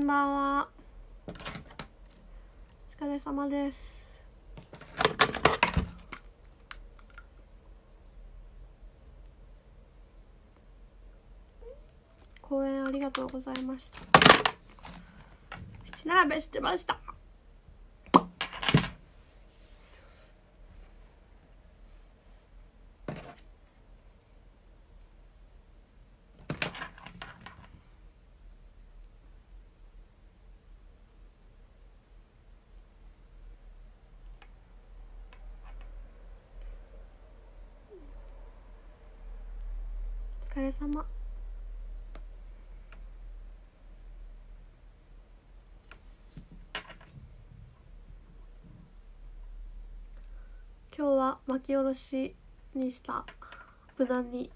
ばんは。お疲れ様です。公演ありがとうございました。七並べしてました。お疲れ様。今日は巻きおろしにした無難に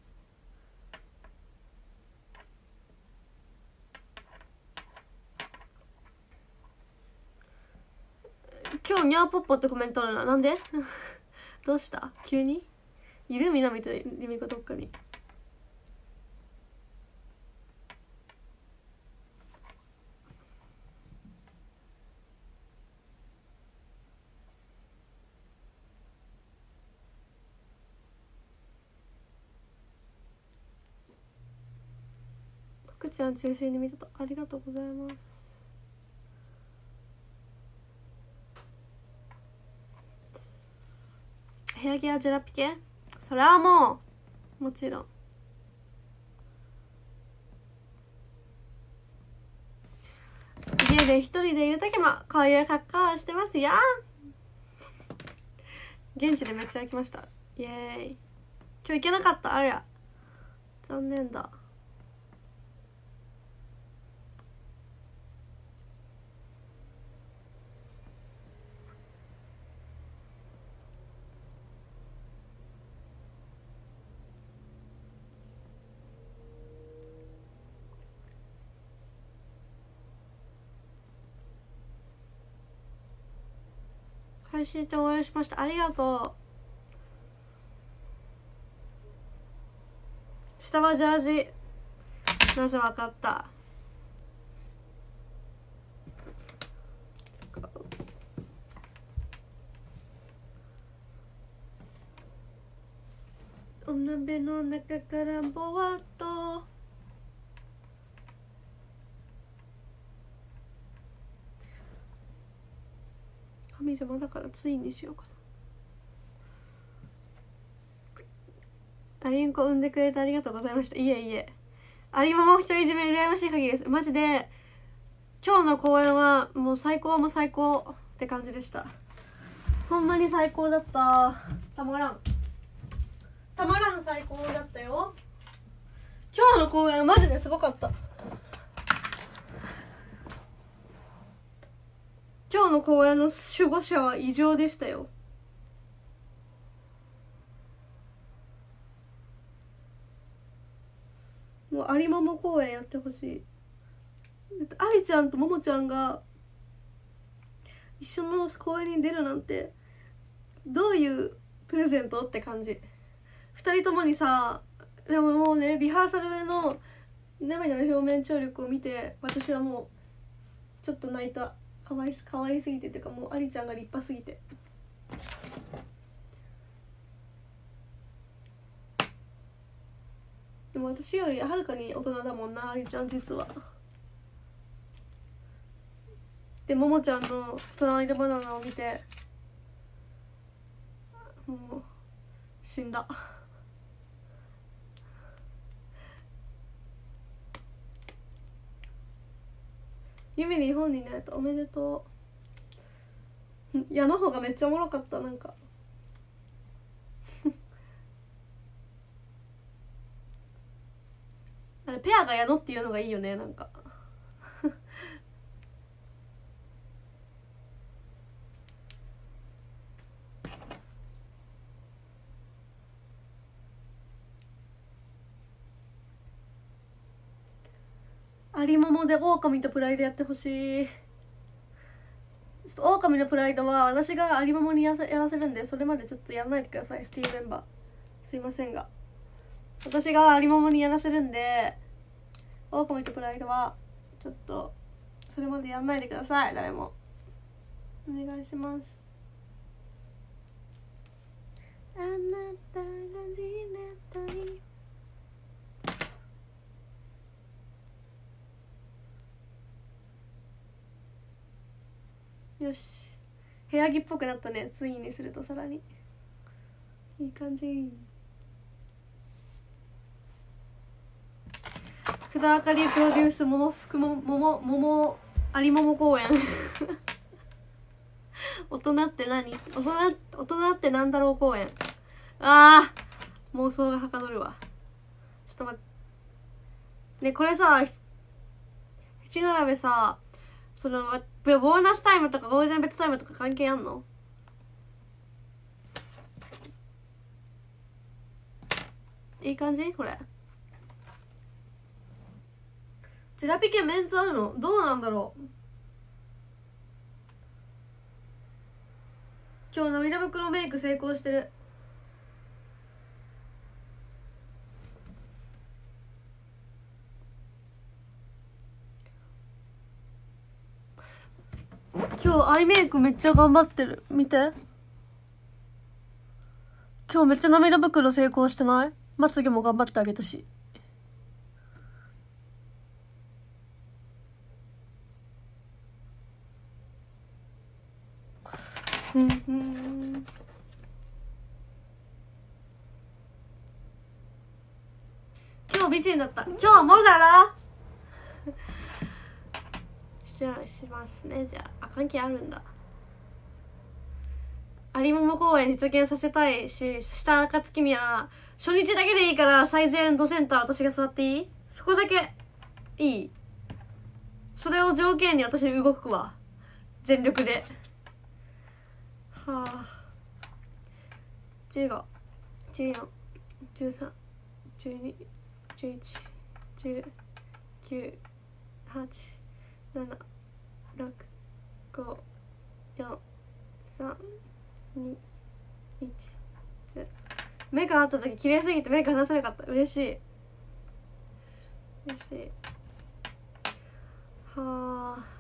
今日ニャーポッポってコメントあるな。なんでどうした急にいるみなみとゆみこどっかに。福ちゃん中心に見てた。ありがとうございます。部屋着はジェラピケ？それはもちろん。家で一人でいるときもこういう格好をしてますよ。現地でめっちゃ行きました。イエーイ。今日行けなかった。ありゃ残念だ。配信で応援しました。ありがとう。下はジャージ。なぜわかった。お鍋の中からぼわっと神様だからツインにしようかな。アリンコ産んでくれてありがとうございました。いえいえ、アリマも独り占め羨ましい限りです。マジで今日の公演はもう最高も最高って感じでした。ほんまに最高だった。たまらん最高だったよ。今日の公演はマジですごかった。今日の公演の守護者は異常でしたよ。もう有馬も公演やってほしい。ありちゃんとももちゃんが一緒の公演に出るなんてどういうプレゼントって感じ。2人ともにさ、でももうね、リハーサルの涙の表面張力を見て私はもうちょっと泣いた。かわいすぎてっていうか、もうありちゃんが立派すぎて。でも私よりはるかに大人だもんな、ありちゃん実は。でももちゃんのトライドバナナを見てもう死んだ。夢日本になれた。おめでとう。矢の方がめっちゃおもろかった。なんかあれペアが矢のっていうのがいいよね。なんかありももで狼とプライドやってほしい。ちょっと狼のプライドは私がありももにやらせるんで、それまでちょっとやらないでください。スティーメンバーすいませんが、私がありももにやらせるんで、狼とプライドはちょっとそれまでやんないでください、誰も。お願いします。あなたがじれたい。よし、部屋着っぽくなったね。ツインにするとさらにいい感じ。福田あかりプロデュース桃有桃公園大人って何？大人ってなんだろう公園。あー、妄想がはかどるわ。ちょっと待ってね、これさ、七並べさ、そのボーナスタイムとかゴールデンベッドタイムとか関係あんの？いい感じ？これジェラピケメンズあるの？どうなんだろう。今日涙袋メイク成功してる。今日アイメイクめっちゃ頑張ってる。見て、今日めっちゃ涙袋成功してない？まつげも頑張ってあげたし。今日美人だった。今日もだろじゃあしますね。じゃあ関係あるんだ。有桃公園実現させたいし、した暁には初日だけでいいから最前ドセンター私が座っていい？そこだけいい？それを条件に私動くわ、全力で。はあ、15、14、13、12、11、10、9、8、7、6、5、4、3、2、1、0。目が合った時綺麗すぎて目が離せなかった。嬉しい嬉しい。はあ、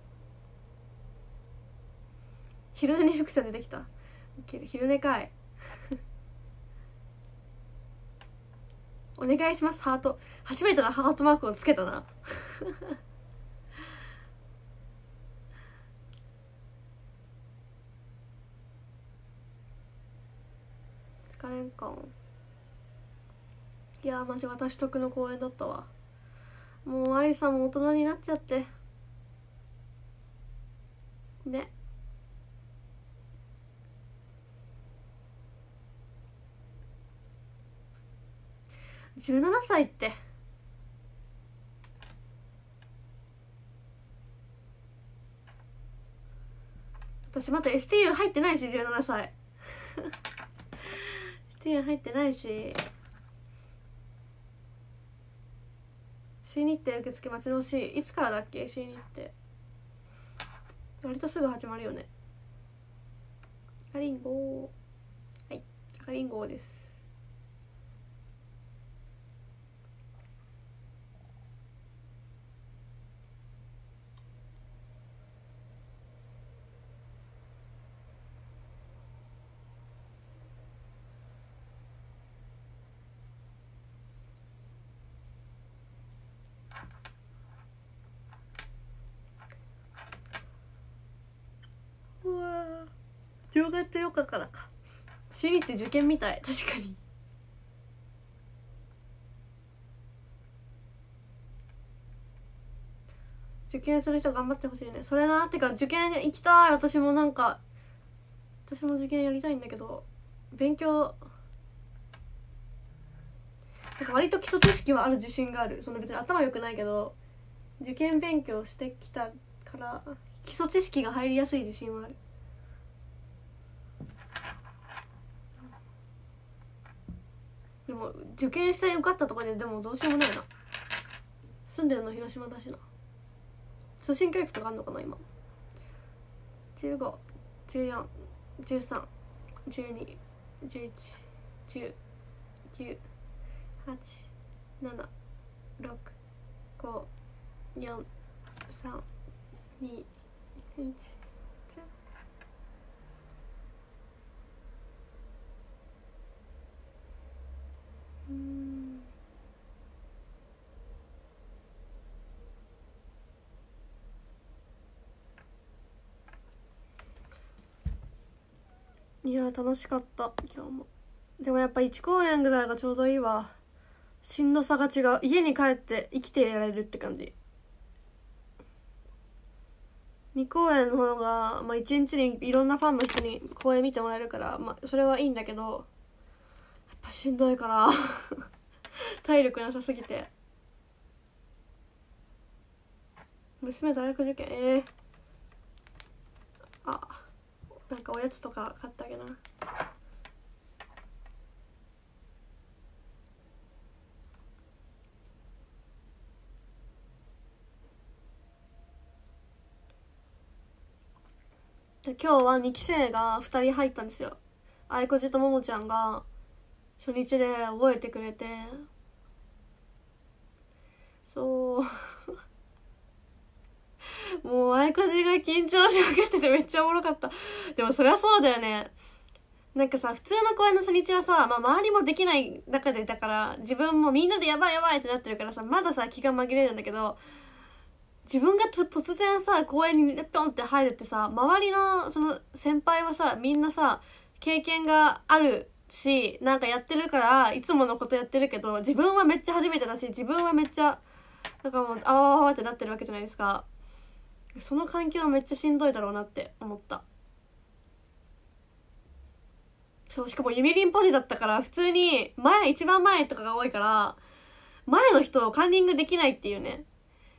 昼寝に福ちゃん出てきた。昼寝かいお願いします。ハート、初めてのハートマークをつけたな疲れんかも。いやーマジ私得の公演だったわ。もうアリさんも大人になっちゃってね。17歳って私また STU 入ってないし、17歳STU 入ってないし、C 日程受付待ち遠しい。いつからだっけ C 日程。割とすぐ始まるよね。赤リンゴ、はい、赤リンゴです。うわー、10月4日からか。C 日程受験みたい。確かに。受験する人頑張ってほしいね。それな。ってか受験行きたい。私もなんか私も受験やりたいんだけど、勉強なんか割と基礎知識はある自信がある。その別に頭良くないけど受験勉強してきたから基礎知識が入りやすい自信はある。でも受験して受かったとかででもどうしようもないな。住んでるの広島だしな。通信教育とかあんのかな今。15、14、13、12、11、10、9、8、7、6、5、4、3、 2、1。いや楽しかった今日も。でもやっぱ1公演ぐらいがちょうどいいわ。しんどさが違う。家に帰って生きていられるって感じ。2公演の方が、まあ、1日にいろんなファンの人に公演見てもらえるから、まあ、それはいいんだけど、やっぱしんどいから体力なさすぎて。娘大学受験あ、なんかおやつとか買ってあげな。で今日は2期生が2人入ったんですよ。愛子じとももちゃんが初日で覚えてくれて、そうもう愛子じが緊張しまくっててめっちゃおもろかった。でもそりゃそうだよね。なんかさ、普通の公演の初日はさ、まあ、周りもできない中で、だから自分もみんなでやばいやばいってなってるからさ、まださ気が紛れるんだけど、自分が突然さ公園にピョンって入るってさ、周りのその先輩はさみんなさ経験があるし、なんかやってるからいつものことやってるけど、自分はめっちゃ初めてだし、自分はめっちゃなんかもうあわわわってなってるわけじゃないですか。その環境めっちゃしんどいだろうなって思った。そう、しかもゆみりんポジだったから普通に一番前とかが多いから前の人をカンニングできないっていうね。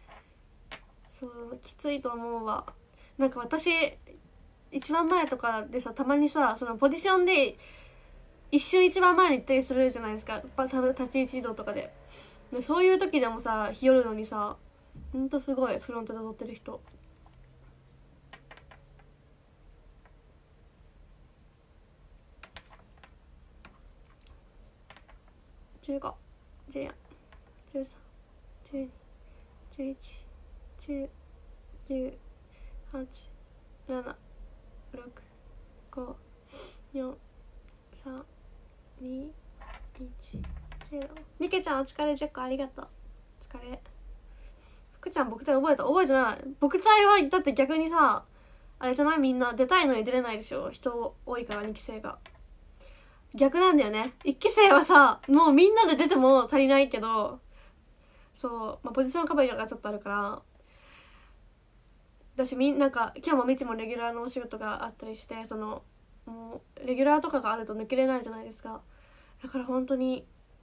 そうきついと思うわ。なんか私一番前とかでさ、たまにさそのポジションで一瞬一番前に行ったりするじゃないですか、立ち位置移動とかで。そういう時でもさ日和るのにさ、ほんとすごいフロントで踊ってる人。15、14、13、12、11、10、9、8、7、6、5、4、3、2、1、0。みけちゃんお疲れ10個ありがとう。お疲れ。福ちゃん僕体覚えてない。僕体はだって逆にさあれじゃない、みんな出たいのに出れないでしょ、人多いから。2期生が逆なんだよね。1期生はさもうみんなで出ても足りないけど、そう、まあ、ポジションカバーがちょっとあるからだし、なんか今日もみちもレギュラーのお仕事があったりして、そのもうレギュラーとかがあると抜けれないじゃないですか。だから本当に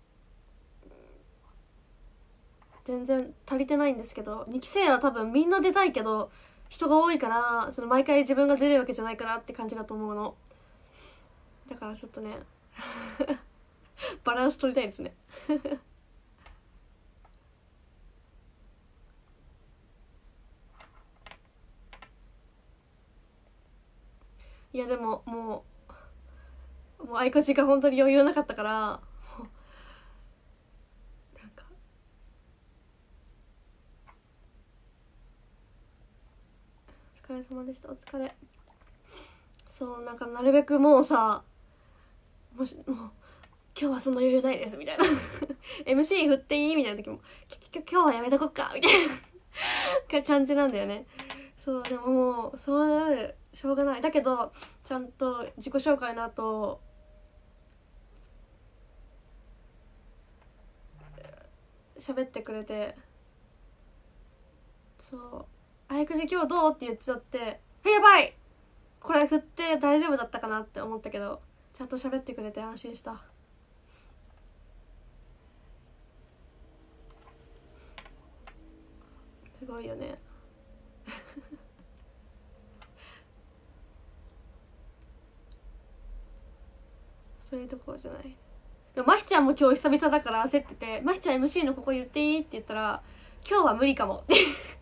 全然足りてないんですけど、2期生は多分みんな出たいけど人が多いから、その毎回自分が出れるわけじゃないからって感じだと思うの。だからちょっとねバランス取りたいですねいやでももう愛花ちが本当に余裕なかったから、なんかお疲れ様でした。お疲れ。そう、なんかなるべくもうさ、もう今日はそんな余裕ないですみたいなMC 振っていいみたいな時も今日はやめとこっかみたいな感じなんだよね。そう、でももうそうなるしょうがない。だけどちゃんと自己紹介の後喋ってくれて、そう「あやくじ今日どう?」って言っちゃって、やばいこれ振って大丈夫だったかなって思ったけど、ちゃんと喋ってくれて安心した。すごいよねそういうところじゃない。まひちゃんも今日久々だから焦ってて、まひちゃん MC のここ言っていいって言ったら、今日は無理かもって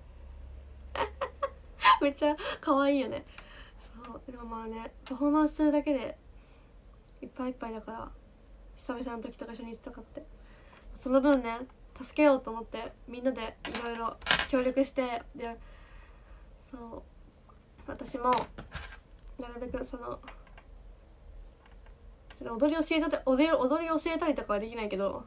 めっちゃ可愛いよね。そうでもまあね、パフォーマンスするだけでいっぱいいっぱいだから、久々の時とか初日とかってその分ね助けようと思ってみんなでいろいろ協力して、でそう私もなるべくその踊り教えたりとかはできないけど、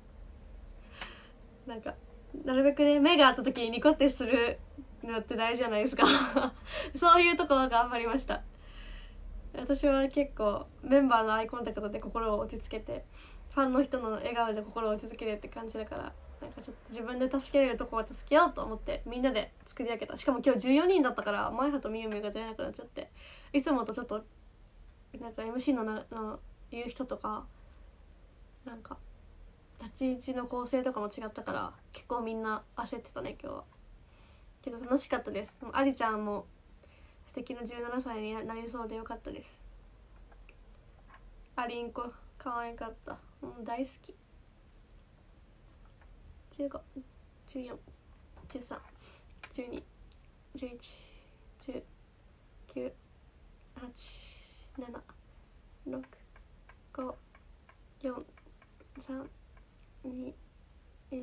なんかなるべくね目が合った時にニコってするのって大事じゃないですかそういうところ頑張りました。私は結構メンバーのアイコンタクトで心を落ち着けて、ファンの人の笑顔で心を落ち着けてって感じだから、なんかちょっと自分で助けれるとこは助けようと思ってみんなで作り上げた。しかも今日14人だったからマイハとみゆみゆが出なくなっちゃって、いつもとちょっとなんか MC の言う人とかなんか立ち位置の構成とかも違ったから結構みんな焦ってたね今日は。けど楽しかったです。ありちゃんも素敵な17歳になりそうでよかったです。ありんこ可愛かった、大好き。15、14、13、12、11、10、9、8、7、6、5、4、3、2、1、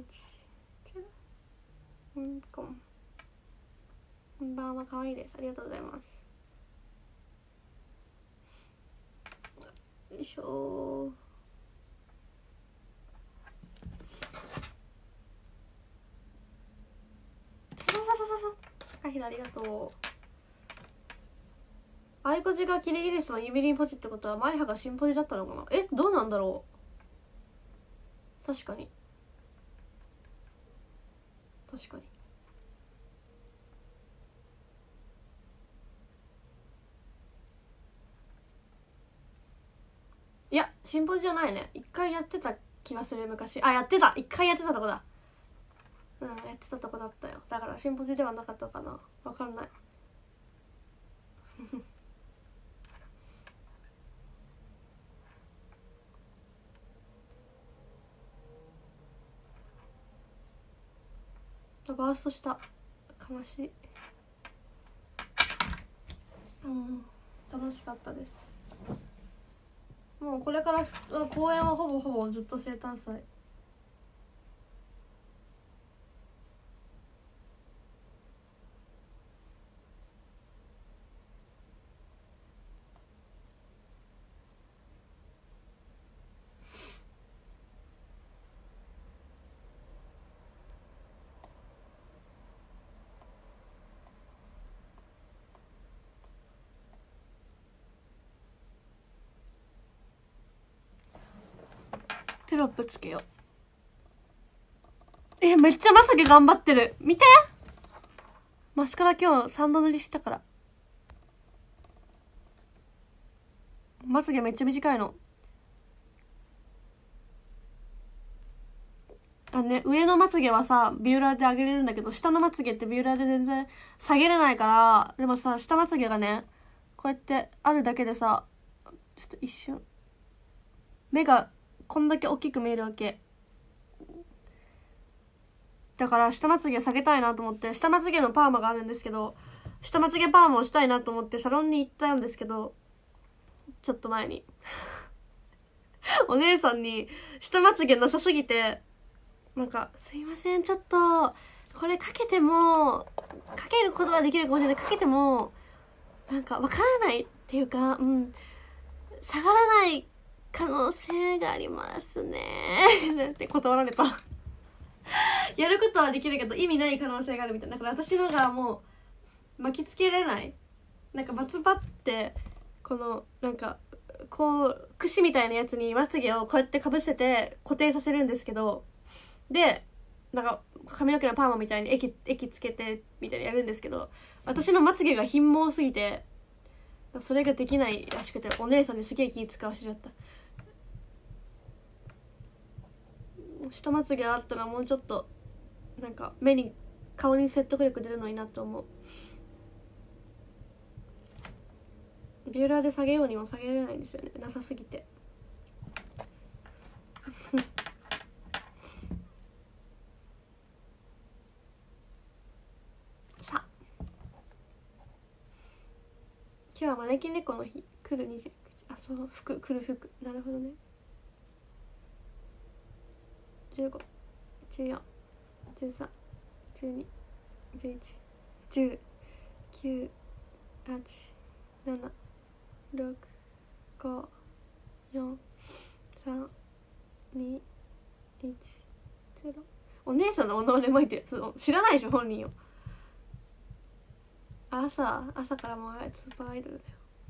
こんばんは、可愛いです。ありがとうございます。よいしょあひらありがとう。あいこじがキリギリスのユミリンポジってことはマイハがシンポジだったのかな。どうなんだろう。確かにいやシンポジじゃないね。一回やってた気がする。昔やってた、一回やってたとこだ。やってたとこだったよ。だからシンポジではなかったかな、わかんないバーストした、悲しい。楽しかったです。もうこれから公演はほぼずっと生誕祭。テロップつけよう。めっちゃまつげ頑張ってる。見て、マスカラ今日3度塗りしたから。まつげめっちゃ短いの。上のまつげはさビューラーで上げれるんだけど、下のまつげってビューラーで全然下げれないから。でもさ下まつげがねこうやってあるだけでさ、ちょっと一瞬目がこんだけ大きく見えるわけだから、下まつげ下げたいなと思って、下まつげのパーマがあるんですけど、下まつげパーマをしたいなと思ってサロンに行ったんですけど、ちょっと前にお姉さんに下まつげなさすぎて、なんかすいませんちょっとこれかけても、かけることはできるかもしれない、かけてもなんかわからないっていうか、下がらない可能性がありますねなんて断られたやることはできるけど意味ない可能性があるみたいな。だから私のがもう巻きつけれない、なんかバツバってこのなんかこう櫛みたいなやつにまつげをこうやってかぶせて固定させるんですけど、でなんか髪の毛のパーマみたいに液つけてみたいなやるんですけど、私のまつげが貧毛すぎてそれができないらしくて、お姉さんにすげえ気使わせちゃった。下まつげあったらもうちょっとなんか顔に説得力出るのになと思う。ビューラーで下げようにも下げれないんですよね、なさすぎてさあ今日は招き猫の日。来る29、そう服来る服、なるほどね。15、14、13、12、11、10、 9、8、7、6、5、4、3、2、1、0。お姉さんのおのれ巻いてる。知らないでしょ本人を。朝からもうスーパーアイドルだよ。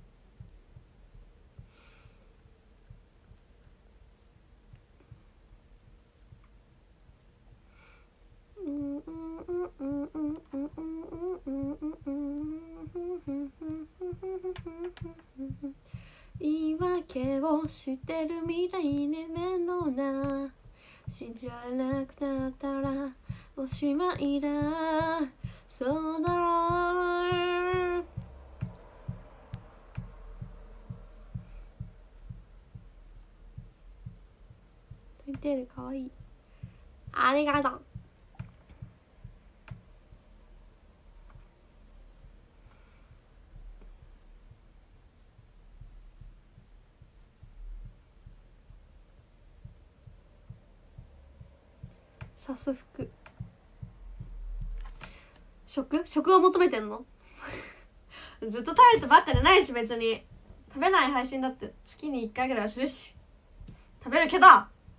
言い訳をしてるみたいに面倒な、信じられなくなったらおしまいだ、そうだろう。トイテールかわいい。ありがとう。さす服。食を求めてんのずっと食べてばっかじゃないし、別に食べない配信だって月に1回ぐらいはするし、食べるけど。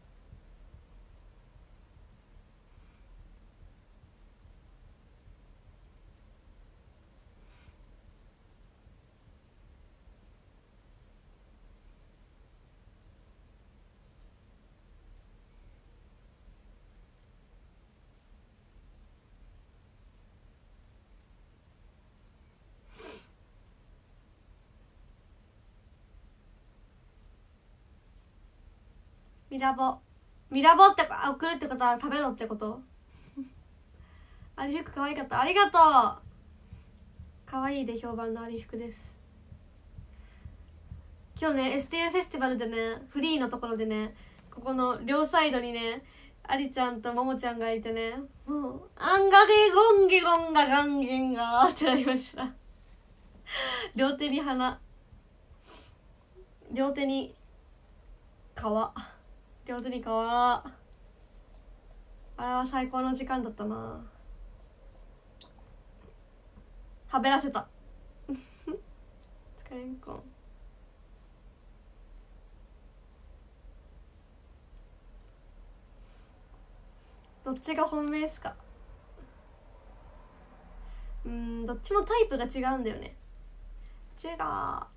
ミラボって送るってことは食べろってことアリ服可愛かった。ありがとう。可愛いで評判のアリ服です。今日ね STU フェスティバルでね、フリーのところでね、ここの両サイドにね、アリちゃんとモモちゃんがいてね、もうアンガゲゴンゲゴンガガンゲンガーってなりました両手に花、両手に皮、両手に皮。あれは最高の時間だったな。はべらせた疲れんこん。どっちが本命っすか。どっちもタイプが違うんだよね。10が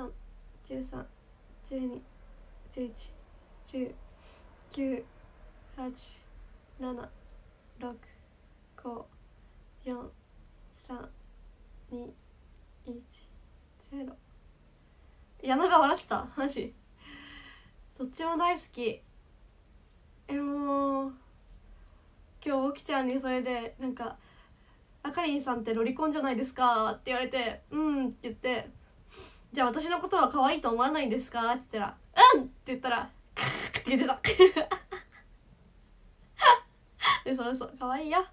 14、13、12、11、10、9、8、7、6、5、4、3、2、1、0。矢野が笑ってたマジ。どっちも大好き。もう今日起きちゃんにそれでなんかあかりんさんってロリコンじゃないですかって言われて、うんって言って、じゃあ私のことは可愛いと思わないんですかって言ったら、うんって言ったらカーって言ってたで、そう可愛いよ。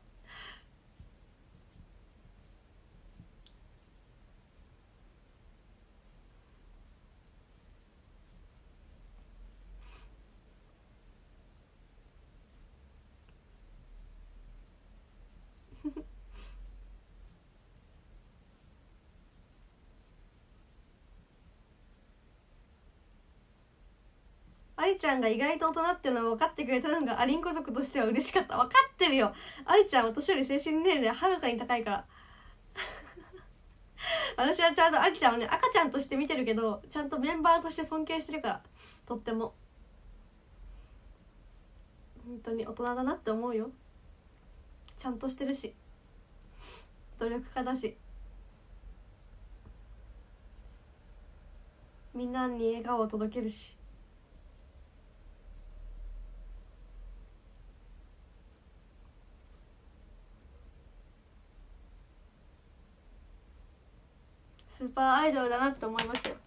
ありちゃんが意外と大人っていうのを分かってくれたのがアリンコ族としては嬉しかった。分かってるよ。ありちゃんは年より精神年齢はるかに高いから私はちゃんとありちゃんをね、赤ちゃんとして見てるけど、ちゃんとメンバーとして尊敬してるから、とっても本当に大人だなって思うよ。ちゃんとしてるし努力家だし、みんなに笑顔を届けるし。スーパーアイドルだなって思いますよ。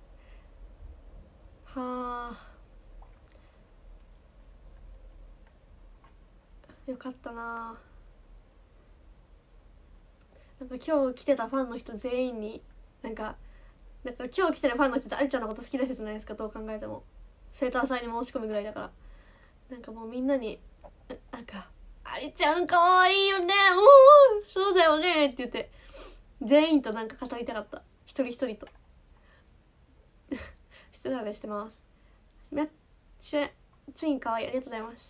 はあ、 よかったな。なんか今日来てたファンの人全員になんか今日来てるファンの人ってありちゃんのこと好きな人じゃないですか、どう考えても。生誕祭に申し込むぐらいだから、なんかもうみんなになんかありちゃんかわいいよね、おおそうだよねって言って全員となんか語りたかった、一人一人と一人鍋してます。めっちゃツインかわいい、ありがとうございます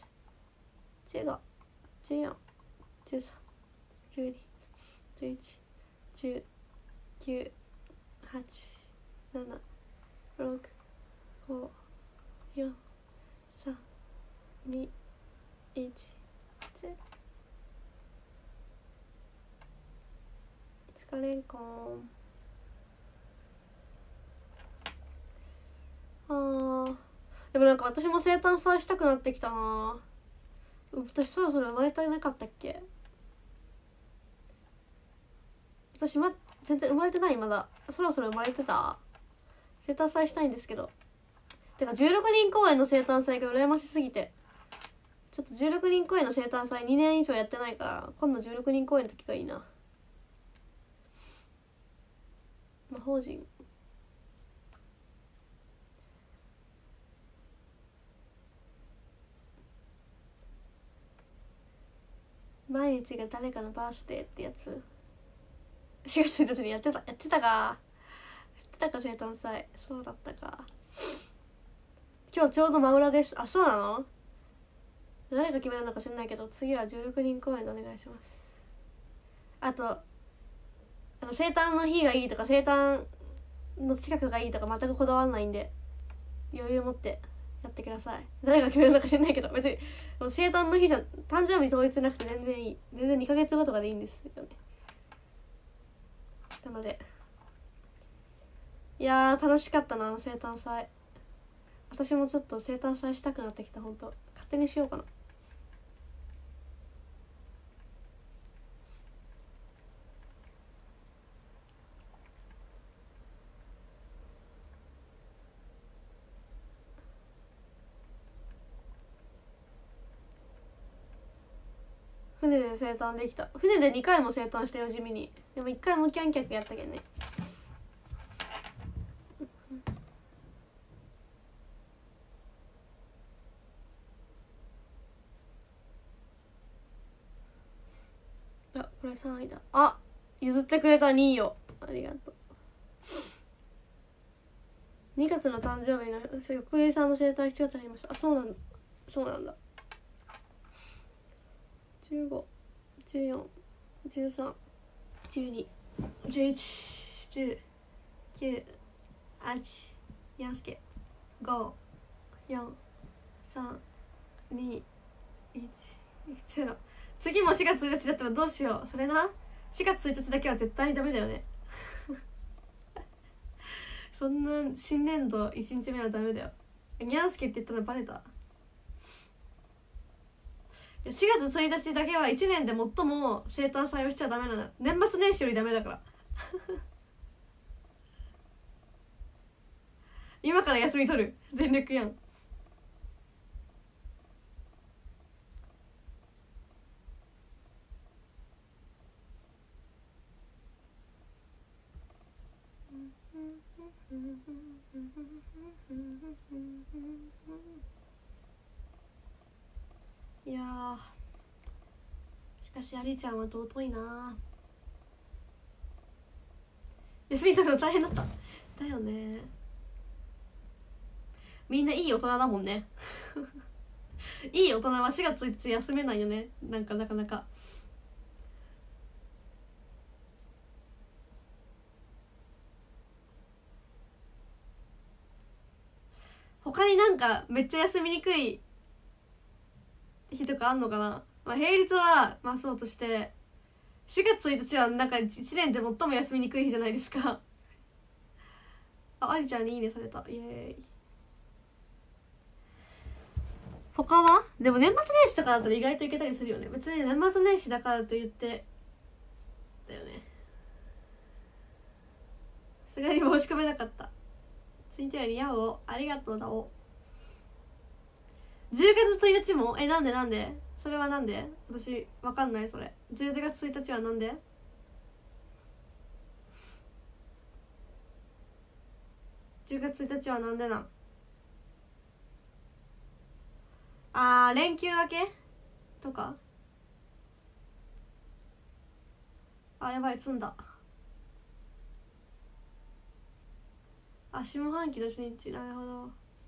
。15、14、13、12、11、10、9、8、7、6、5、4、3、2、1、0。疲れんこん。でもなんか私も生誕祭したくなってきたな。私そろそろ生まれたいなかったっけ。私全然生まれてない。まだそろそろ生まれてた。生誕祭したいんですけど、てか16人公演の生誕祭が羨ましすぎて、ちょっと16人公演の生誕祭2年以上やってないから、今度16人公演の時がいいな。魔法陣毎日が誰かのバースデーってやつ、4月1日にやってたか生誕祭。そうだったか。今日ちょうど真裏です。あ、そうなの。誰が決めるのか知らないけど、次は16人公演でお願いします。あと生誕の日がいいとか生誕の近くがいいとか全くこだわらないんで、余裕持ってやってください。誰が決めるのか知らないけど、別に生誕の日じゃ誕生日統一なくて全然いい。全然2ヶ月後とかでいいんですよね。なのでいやー楽しかったな生誕祭。私もちょっと生誕祭したくなってきた。本当勝手にしようかな。船で生誕できた。船で2回も生誕したよ、地味に。でも1回無観客やったけどね。あ、これ3位だ。あ、譲ってくれた2位をありがとう。2月の誕生日の横井さんの生誕7月になりました。あ、そうなんだ。15、14、13、12、11、10、9、8、やんすけ、5、4、3、2、1、0。次も4月1日だったらどうしよう。それな、4月1日だけは絶対にダメだよねそんな新年度1日目はダメだよ。にゃんすけって言ったらバレた。4月1日だけは1年で最も生誕祭をしちゃダメなの。年末年始よりダメだから今から休み取る。全力やん。いやー、しかしアリちゃんは尊いな。休み取るの大変だっただよね。みんないい大人だもんねいい大人は4月1日休めないよね。なんかなかなか。他になんかめっちゃ休みにくい日とかあんのかな。まあ平日はまあそうとして、4月1日はなんか1年で最も休みにくい日じゃないですかありちゃんにいいねされた。イエーイ。他はでも年末年始とかだったら意外といけたりするよね。別に年末年始だからと言ってだよね。すがに申し込めなかった。ツイッターよりやおありがとうだお。10月1日もなんでそれはなんで？私わかんない。それ11月1日はなんで？10月1日はなんでなん？連休明けとか。やばい、積んだ。下半期の初日。なるほど。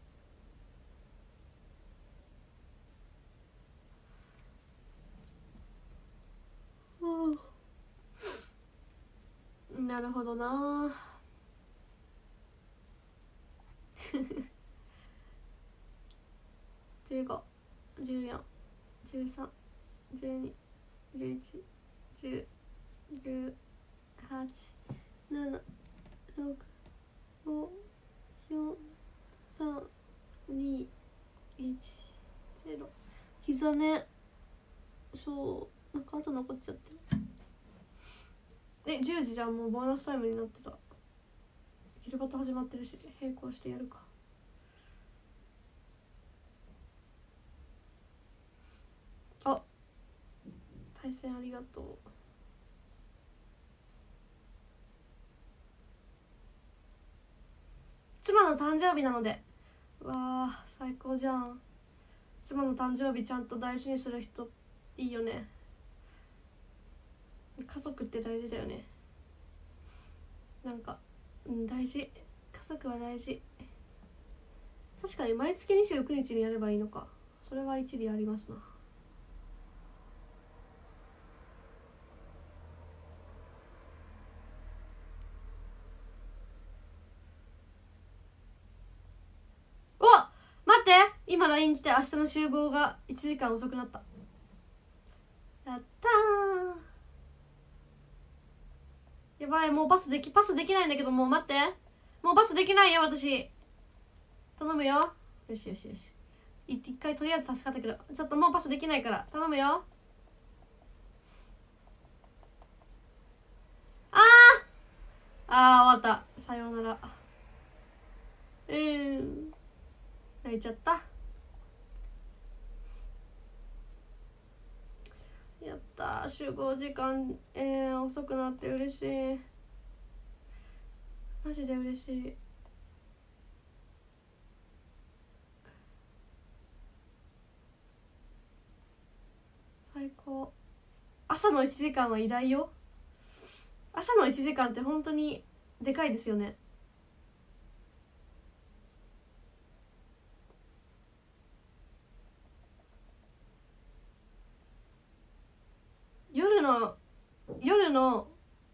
なるほどな。15、14、13、12、11、10、9、8、7、6、5、4、3、2、1、0。膝ね。そう、なんか後残っちゃってる。10時じゃん、もうボーナスタイムになってた。昼バト始まってるし、並行してやるか。対戦ありがとう。妻の誕生日なので。わあ、最高じゃん。妻の誕生日ちゃんと大事にする人いいよね。家族って大事だよね。なんか大事。家族は大事。確かに毎月26日にやればいいのか。それは一理ありますな。お、待って、今 LINE 来て明日の集合が1時間遅くなった。やったー。やばい、もうパスできないんだけど、もう待って、もうパスできないよ私。頼むよ。よしよしよし、一回とりあえず助かったけど、ちょっともうパスできないから頼むよ。終わった。さようなら。泣いちゃった。やったー、集合時間遅くなって嬉しい。マジで嬉しい。最高。朝の1時間は偉大よ。朝の1時間って本当にでかいですよね。夜の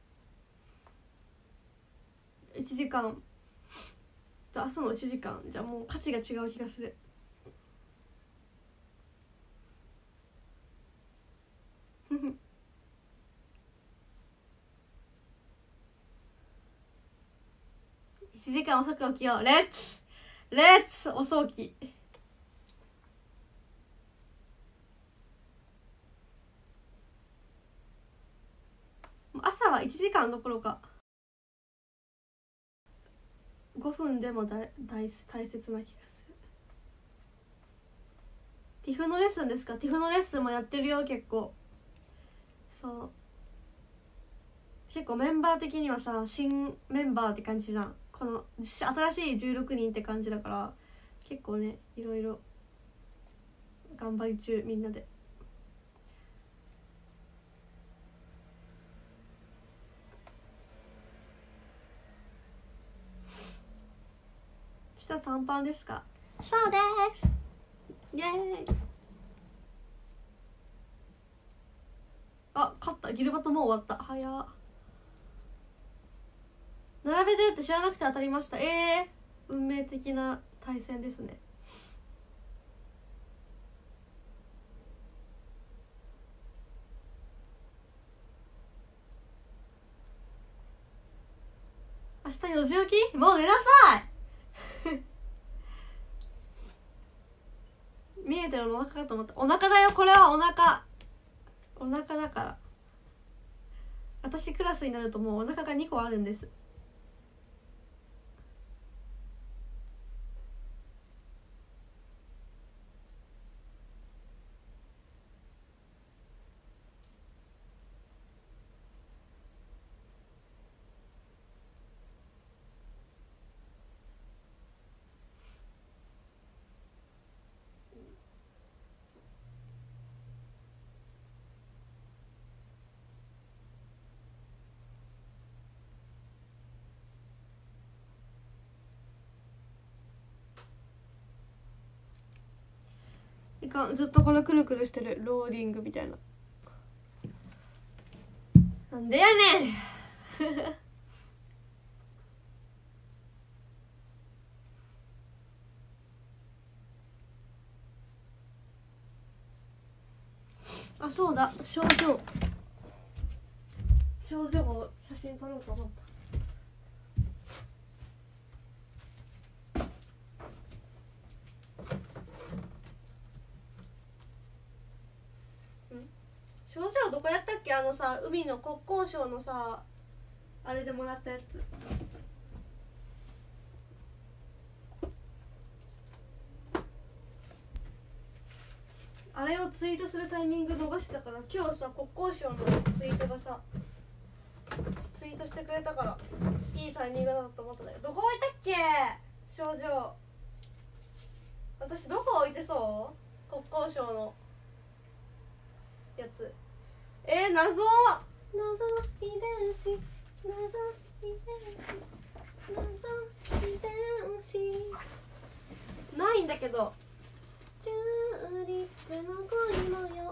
1時間じゃ朝の1時間じゃもう価値が違う気がする。1時間遅く起きよう。レッツ遅起き。朝は1時間どころか5分でも大切な気がする。ティフのレッスンですか？ティフのレッスンもやってるよ結構。そう結構メンバー的にはさ、新メンバーって感じじゃん。この新しい16人って感じだから、結構ねいろいろ頑張り中。みんなで下短パンですか？そうです。イエーイ。勝った。ギルバトもう終わった。早っ。並べてるって知らなくて当たりました。運命的な対戦ですね。明日4時起き？もう寝なさい。見えてるのお腹かと思った。お腹だよ、これはお腹だから。私クラスになるともうお腹が2個あるんです。 間ずっとこれくるくるしてるローディングみたいな。なんでやねんあ、そうだ、症状を写真撮ろうと思った。症状どこやったっけ？あのさ、海の国交省のさ、あれでもらったやつ。あれをツイートするタイミング逃してたから、今日さ国交省のツイートがさツイートしてくれたからいいタイミングだなと思ったんだけど、どこ置いたっけ症状。私どこ置いてそう？国交省のやつ。謎遺伝子、謎遺伝子ないんだけど。チューリップの恋模様、ジュー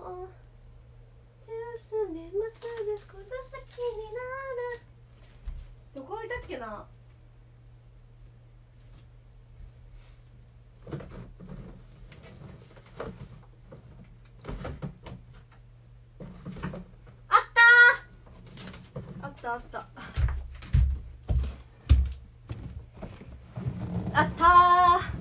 スでまっすぐこの先になる。どこ置いたっけな。あったあったー。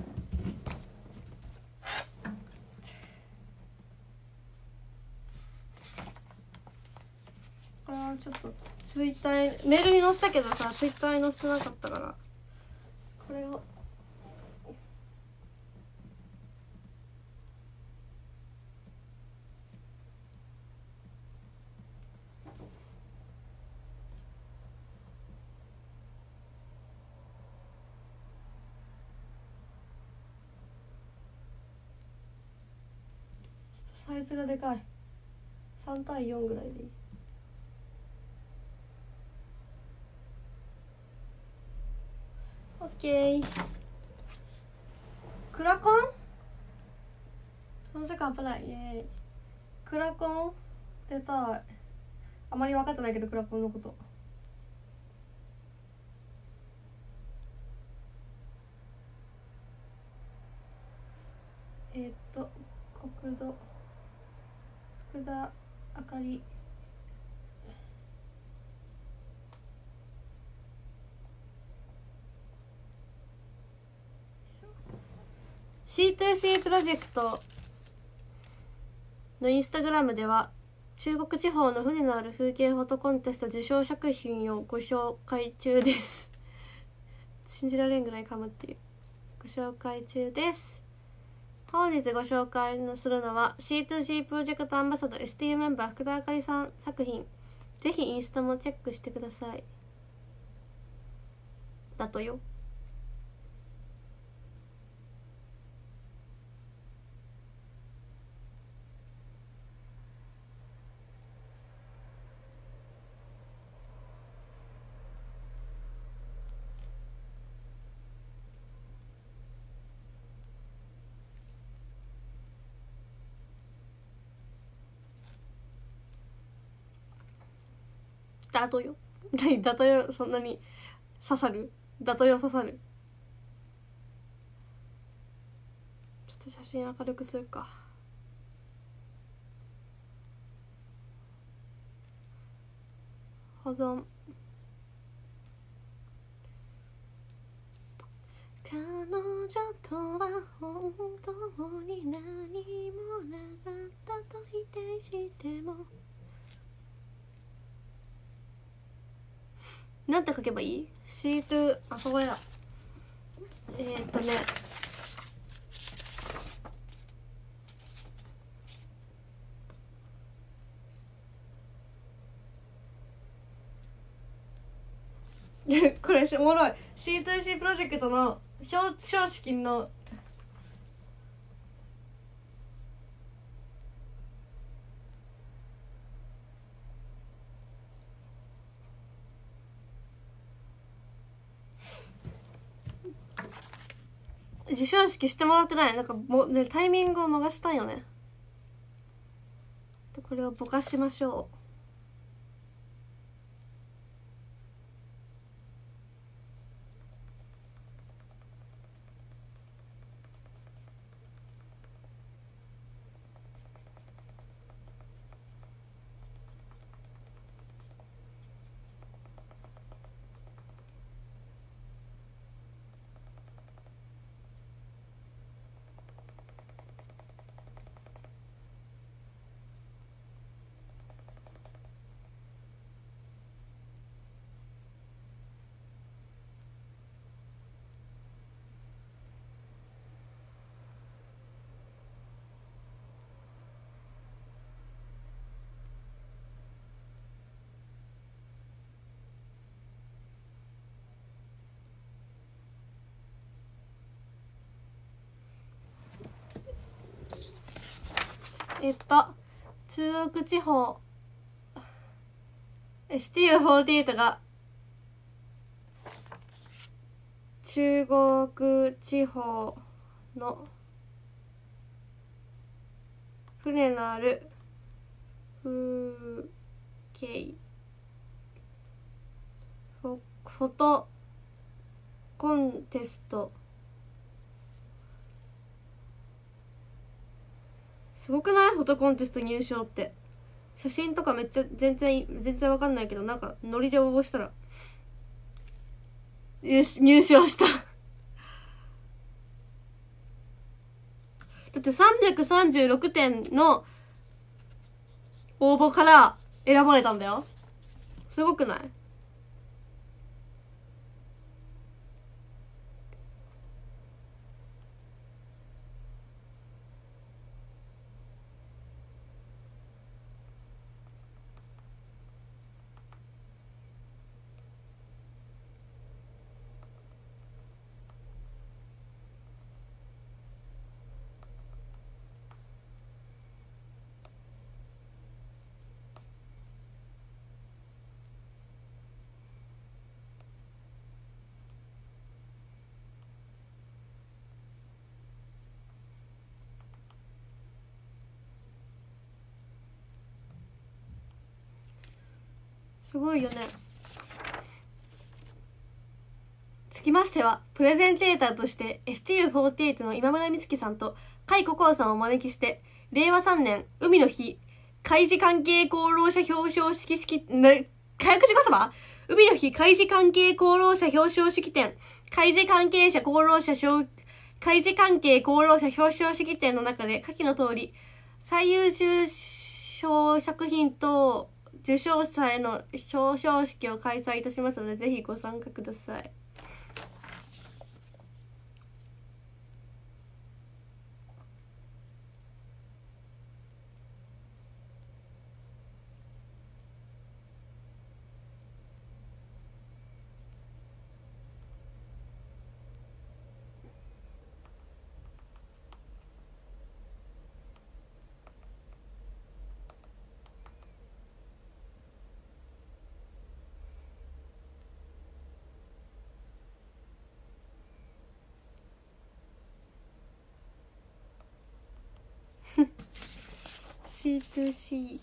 これはちょっとツイッターメールに載せたけどさ、ツイッターに載せてなかったから、これをサイズがでかい。3対4ぐらいでいい。オッケー。クラコンその時間危ない。イエーイ。クラコン出たい。あまり分かってないけどクラコンのこと。国土福田あかり。C2C プロジェクトのインスタグラムでは中国地方の船のある風景フォトコンテスト受賞作品をご紹介中です信じられんぐらいかむっていう。ご紹介中です。本日ご紹介するのは C2C プロジェクトアンバサダー STU メンバー福田あかりさん作品。ぜひインスタもチェックしてください。だとよ。だとよ。何だとよ、そんなに刺さる？だとよ刺さる？ちょっと写真明るくするか。保存。彼女とは本当に何もなかったと否定しても。なんて書けばいい？シート、あ、ここや。これおもろい。 C2C プロジェクトの表彰式の受授賞式してもらってない。なんかもうね、タイミングを逃したんよね。これをぼかしましょう。中国地方 STU48 が中国地方の船のある風景フォトコンテスト。すごくない？フォトコンテスト入賞って。写真とかめっちゃ全然わかんないけど、なんかノリで応募したら入賞しただって336点の応募から選ばれたんだよ。すごくない？すごいよね。つきましては、プレゼンテーターとして STU48 の今村美月さんと甲斐心さんをお招きして、令和3年海の日海事関係功労者表彰式早口言葉？海の日海事関係功労者表彰式典、海事関係功労者表彰式典の中で下記の通り、最優秀賞作品と受賞者への表彰式を開催いたしますので、ぜひご参加ください。C2C。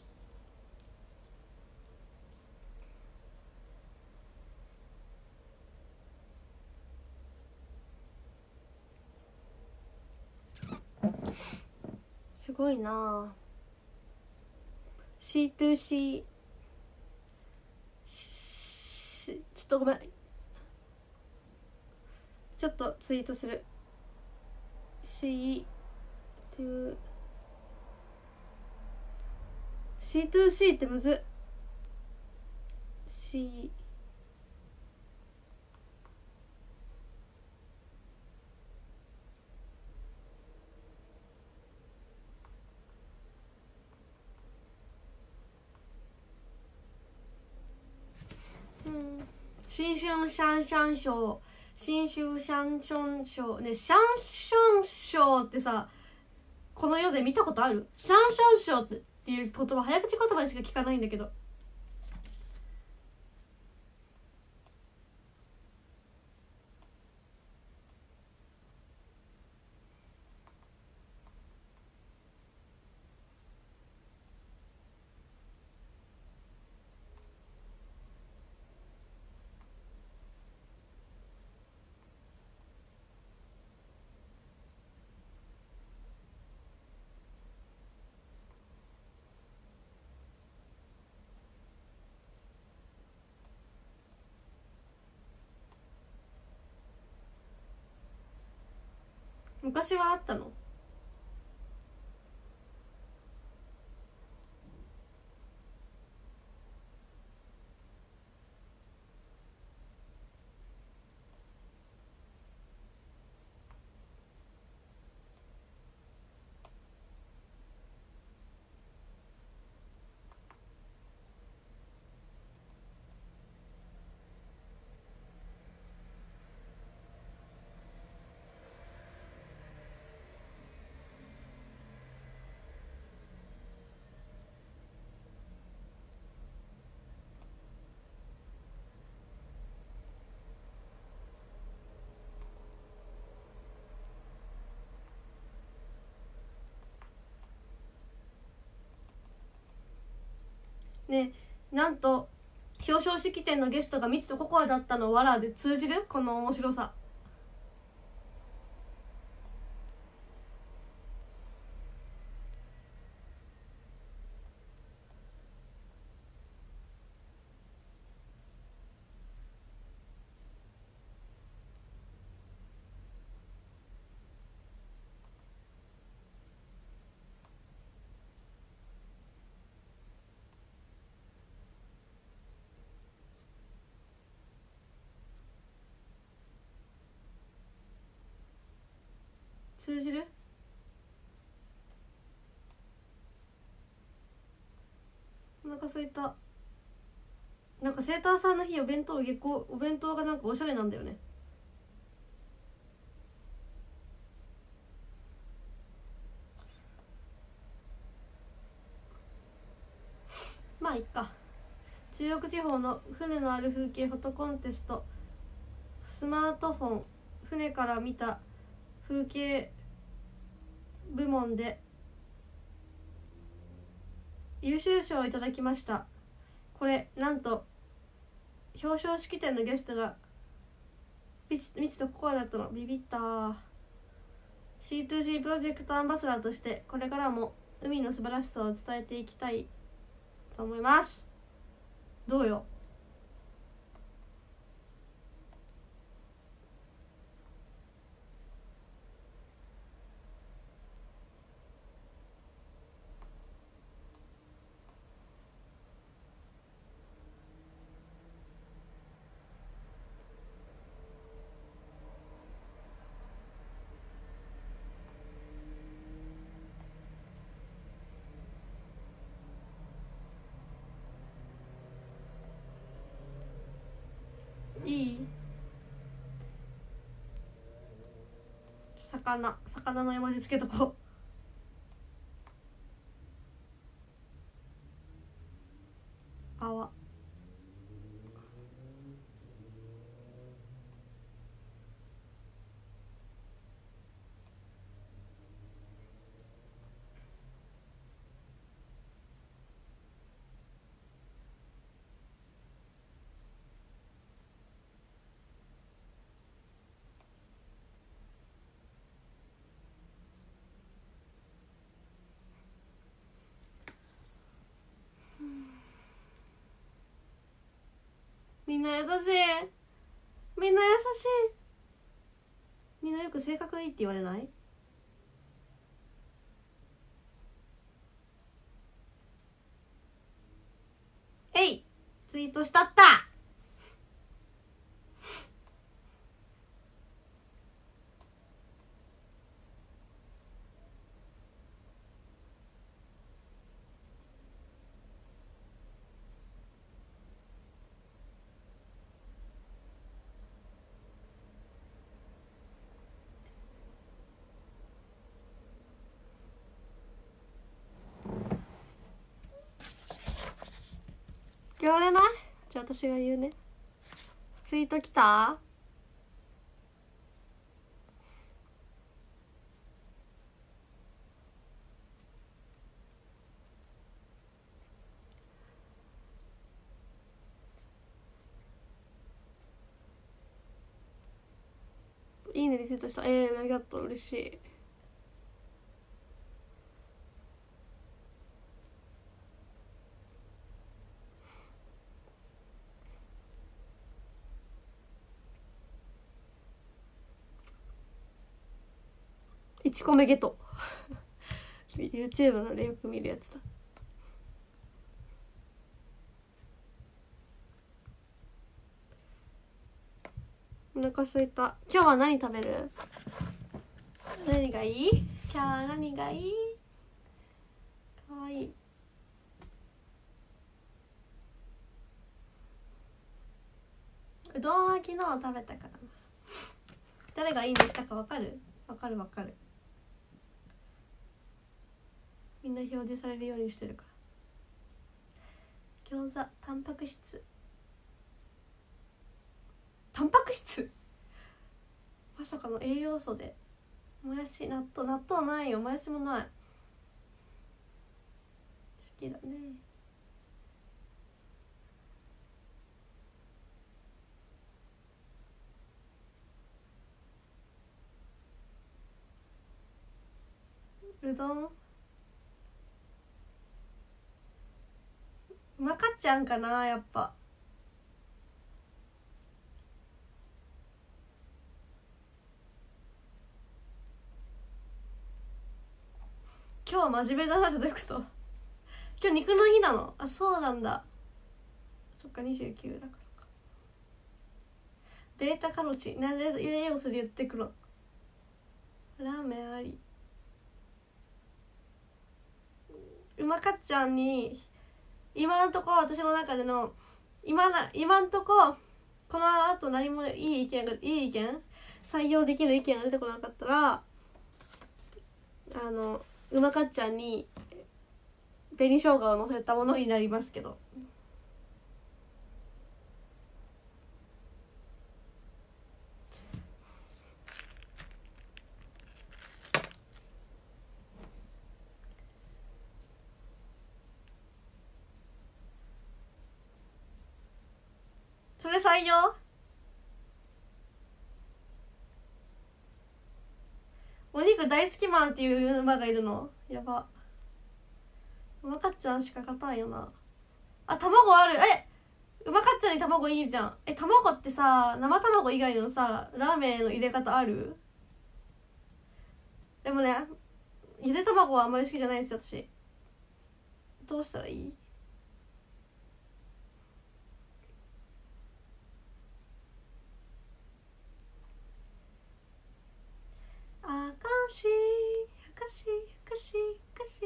すごいな。 C2C ちょっとごめん、ちょっとツイートする。 C2C ってむずっ。 C新春シャンシャン賞、新春シャンション賞ね。シャンション賞ってさ、この世で見たことある？シャンション賞っていう言葉、早口言葉でしか聞かないんだけど。 昔はあったの？ね、なんと表彰式典のゲストがみちとココアだったのわらで通じるこの面白さ。通じる？お腹すいた。なんか生誕さんの日お弁当がなんかおしゃれなんだよね。まあいっか。中国地方の船のある風景フォトコンテスト、スマートフォン船から見た風景部門で優秀賞をいただきました。これなんと表彰式典のゲストがみちとココアだったの。ビビった。 C2C プロジェクトアンバサダーとしてこれからも海の素晴らしさを伝えていきたいと思います。どうよ？いい？魚の絵文字つけとこう。泡。みんな優しい。みんな優しい。みんなよく性格いいって言われない？えい、ツイートしたった。言われない？じゃあ私が言うね。ツイート来た？いいねリツイートした。ありがとう、嬉しい。 1個目ゲトYouTube のでよく見るやつだ。お腹すいた。今日は何食べる？何がいい？今日は何がいい？かわいい。うどんは昨日食べたからな。誰がいいにしたか分かる？分かる分かる。みんな表示されるようにしてるから。餃子、タンパク質。タンパク質？まさかの栄養素で。もやし、納豆ないよ。もやしもない。好きだね。うどん？うまかっちゃんかな、やっぱ。今日真面目だなってどういうこと？今日肉の日なの？あ、そうなんだ。そっか、29だからか。ベータカロチン、なんで栄養素で言ってくる。ラーメンあり。うまかっちゃんに今んとこ私の中での今んとここの後何もいい意見採用できる意見が出てこなかったらうまかっちゃんに紅生姜を乗せたものになりますけど。それ採用？お肉大好きマンっていう馬がいるの？やば。うまかっちゃんしか勝たんよな。あ、卵ある。うまかっちゃんに卵いいじゃん。卵ってさ、生卵以外のさラーメンの入れ方ある？でもね、ゆで卵はあんまり好きじゃないんですよ私。どうしたらいい？あかしあかしあかしあかし。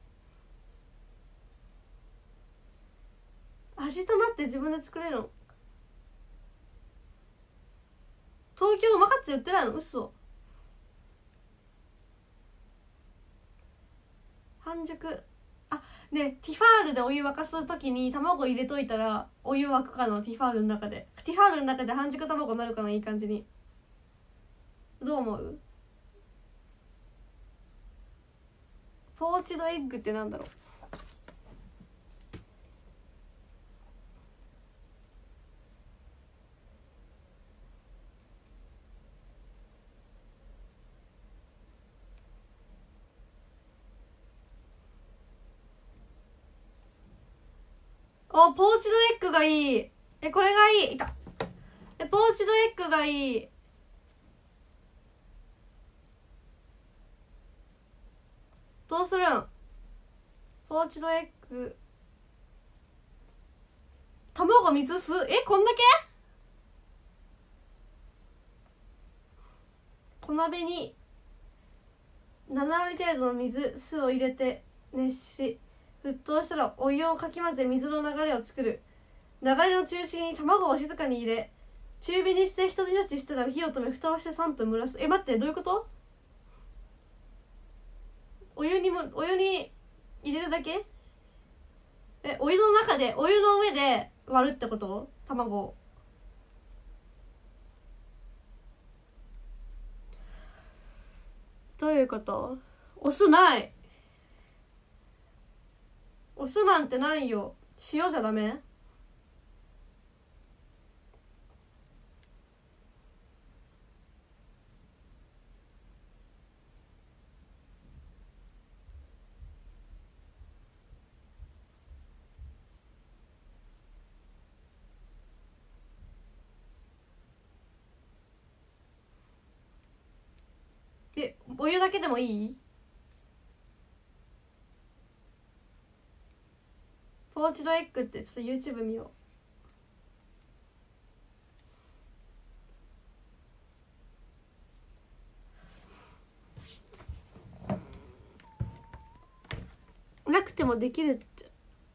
味玉って自分で作れるの？東京うまかっちゃ売ってないの？嘘。半熟。あ、ね、ティファールでお湯沸かすときに卵入れといたらお湯沸くかな？ティファールの中で半熟卵になるかな？いい感じに。どう思う？ポーチドエッグってなんだろう？ポーチドエッグがいい。これがいい。ポーチドエッグがいい。どうするん？ポーチドエッグ。卵水吸う？こんだけ？小鍋に7割程度の酢を入れて熱し、沸騰したらお湯をかき混ぜ水の流れを作る。流れの中心に卵を静かに入れ、中火にして一煮立ちしたら火を止め蓋をして3分蒸らす。待って、どういうこと？お湯に入れるだけ？お湯の上で割るってこと？卵を。どういうこと？お酢ない。お酢なんてないよ。塩じゃダメ？ お湯だけでもいい？ポーチドエッグってちょっと YouTube 見よう。なくてもできるって。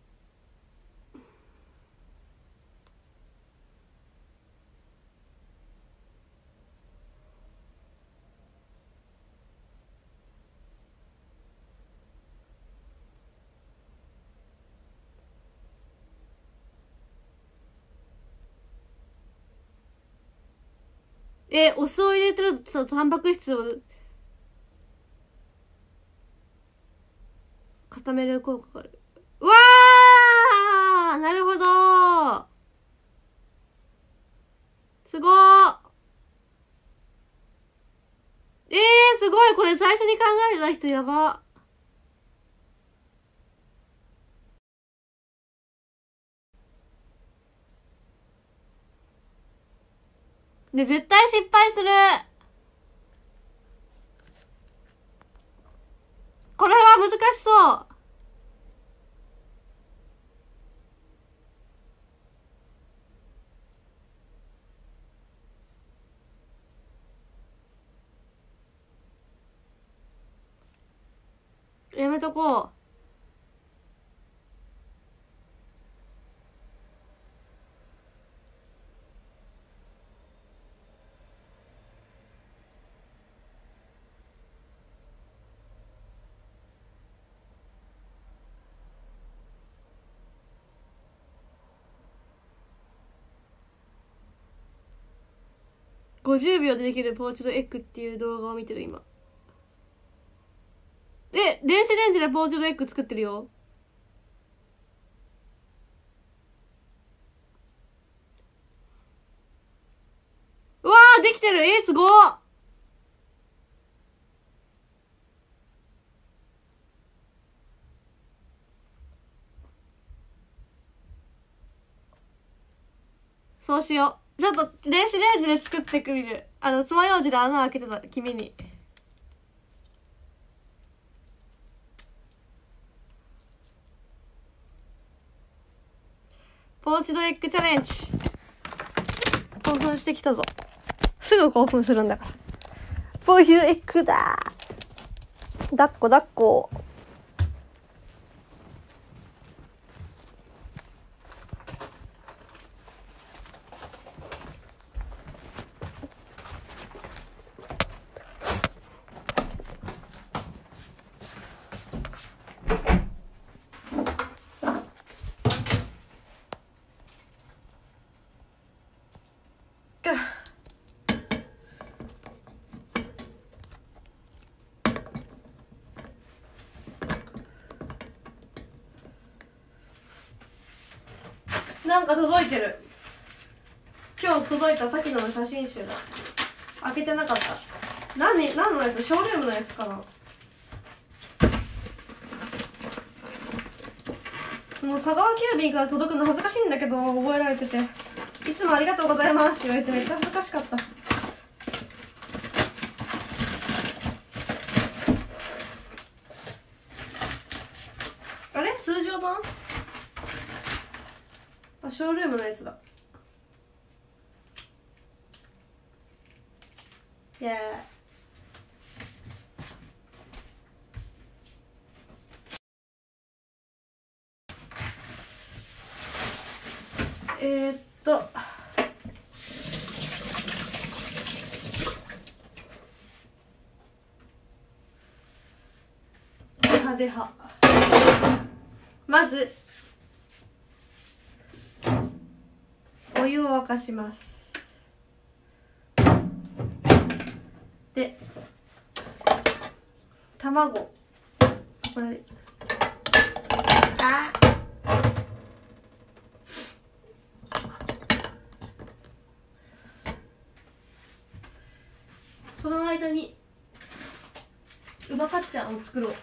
お酢を入れてるとタンパク質を固める効果がある。うわー、なるほど。すごー。すごい。これ最初に考えた人やば。ね、絶対失敗する。これは難しそう。やめとこう。50秒でできるポーチドエッグっていう動画を見てる今。電子レンジでポーチドエッグ作ってるよ。うわー、できてる。すごー。そうしよう。ちょっと電子レンジで作ってみる。爪楊枝で穴開けてた君に。ポーチドエッグチャレンジ。興奮してきたぞ。すぐ興奮するんだから。ポーチドエッグだー。抱っこ抱っこ。なんか届いてる。今日届いた滝野の写真集だ。開けてなかった。何のやつ？ショールームのやつかな。もう佐川急便から届くの恥ずかしいんだけど、覚えられてて、いつもありがとうございますって言われてめっちゃ恥ずかしかった。あれ？通常版？ショールームのやつだ。イエーイ。ではまずお湯を沸かします。で卵、これその間にうまかっちゃんを作ろう。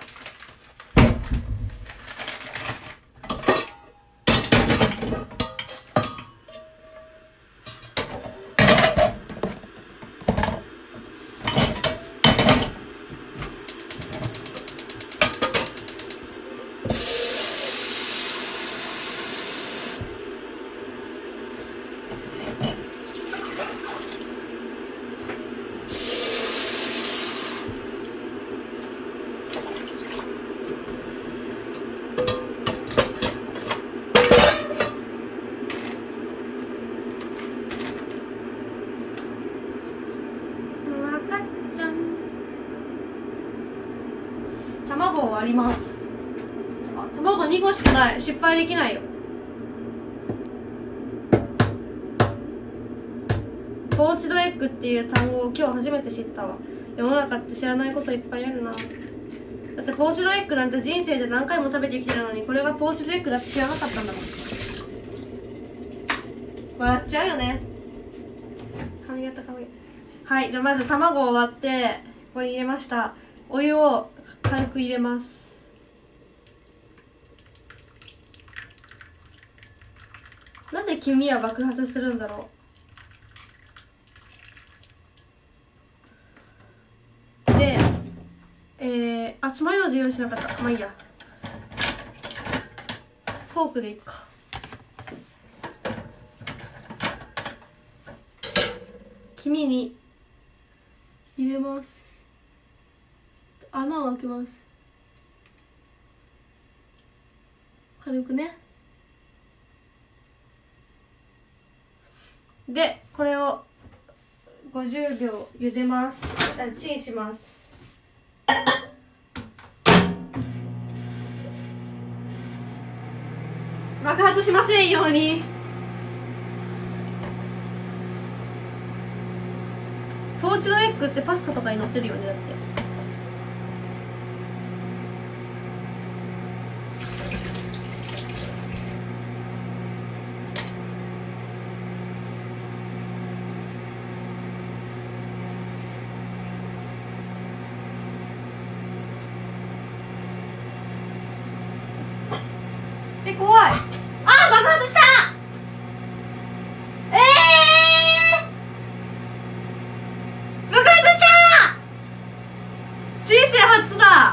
あります。あ、卵2個しかない。失敗できないよ。ポーチドエッグっていう単語を今日初めて知ったわ。世の中って知らないこといっぱいあるな。だってポーチドエッグなんて人生で何回も食べてきてるのに、これがポーチドエッグだって知らなかったんだもん。笑っちゃうよね。髪型髪型。はい、じゃあまず卵を割ってここに入れました。お湯を軽く入れます。なんで黄身は爆発するんだろう。で爪楊枝用意しなかった。まあいいや、フォークでいっか。黄身に入れます。穴を開けます。軽くね。でこれを50秒茹でます。チンします。爆発しませんように。ポーチドエッグってパスタとかに乗ってるよね。だって怖い。あー、爆発した。爆発した。人生初だ。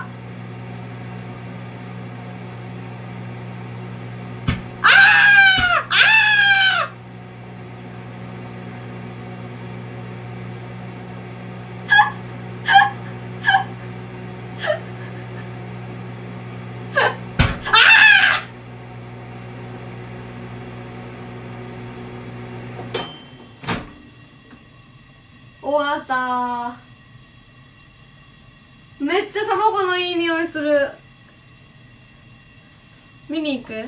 終わった。めっちゃ卵のいい匂いする。見に行く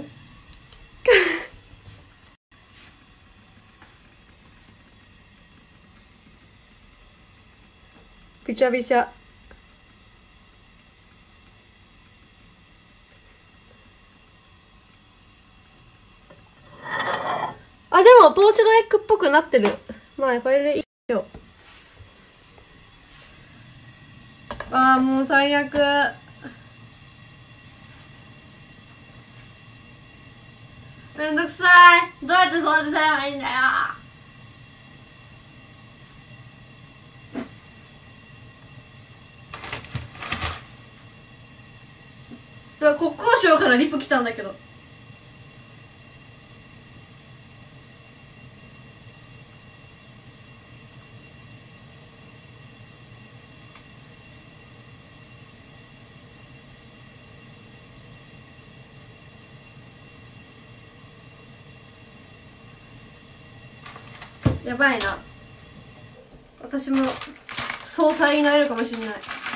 びちゃびちゃ。あ、でもポーチドエッグっぽくなってる。まあこれでいいよ。ああ、もう最悪。めんどくさい。どうやって掃除すればいいんだよ。国交省からリプ来たんだけど。やばいな。私も総裁になれるかもしれない。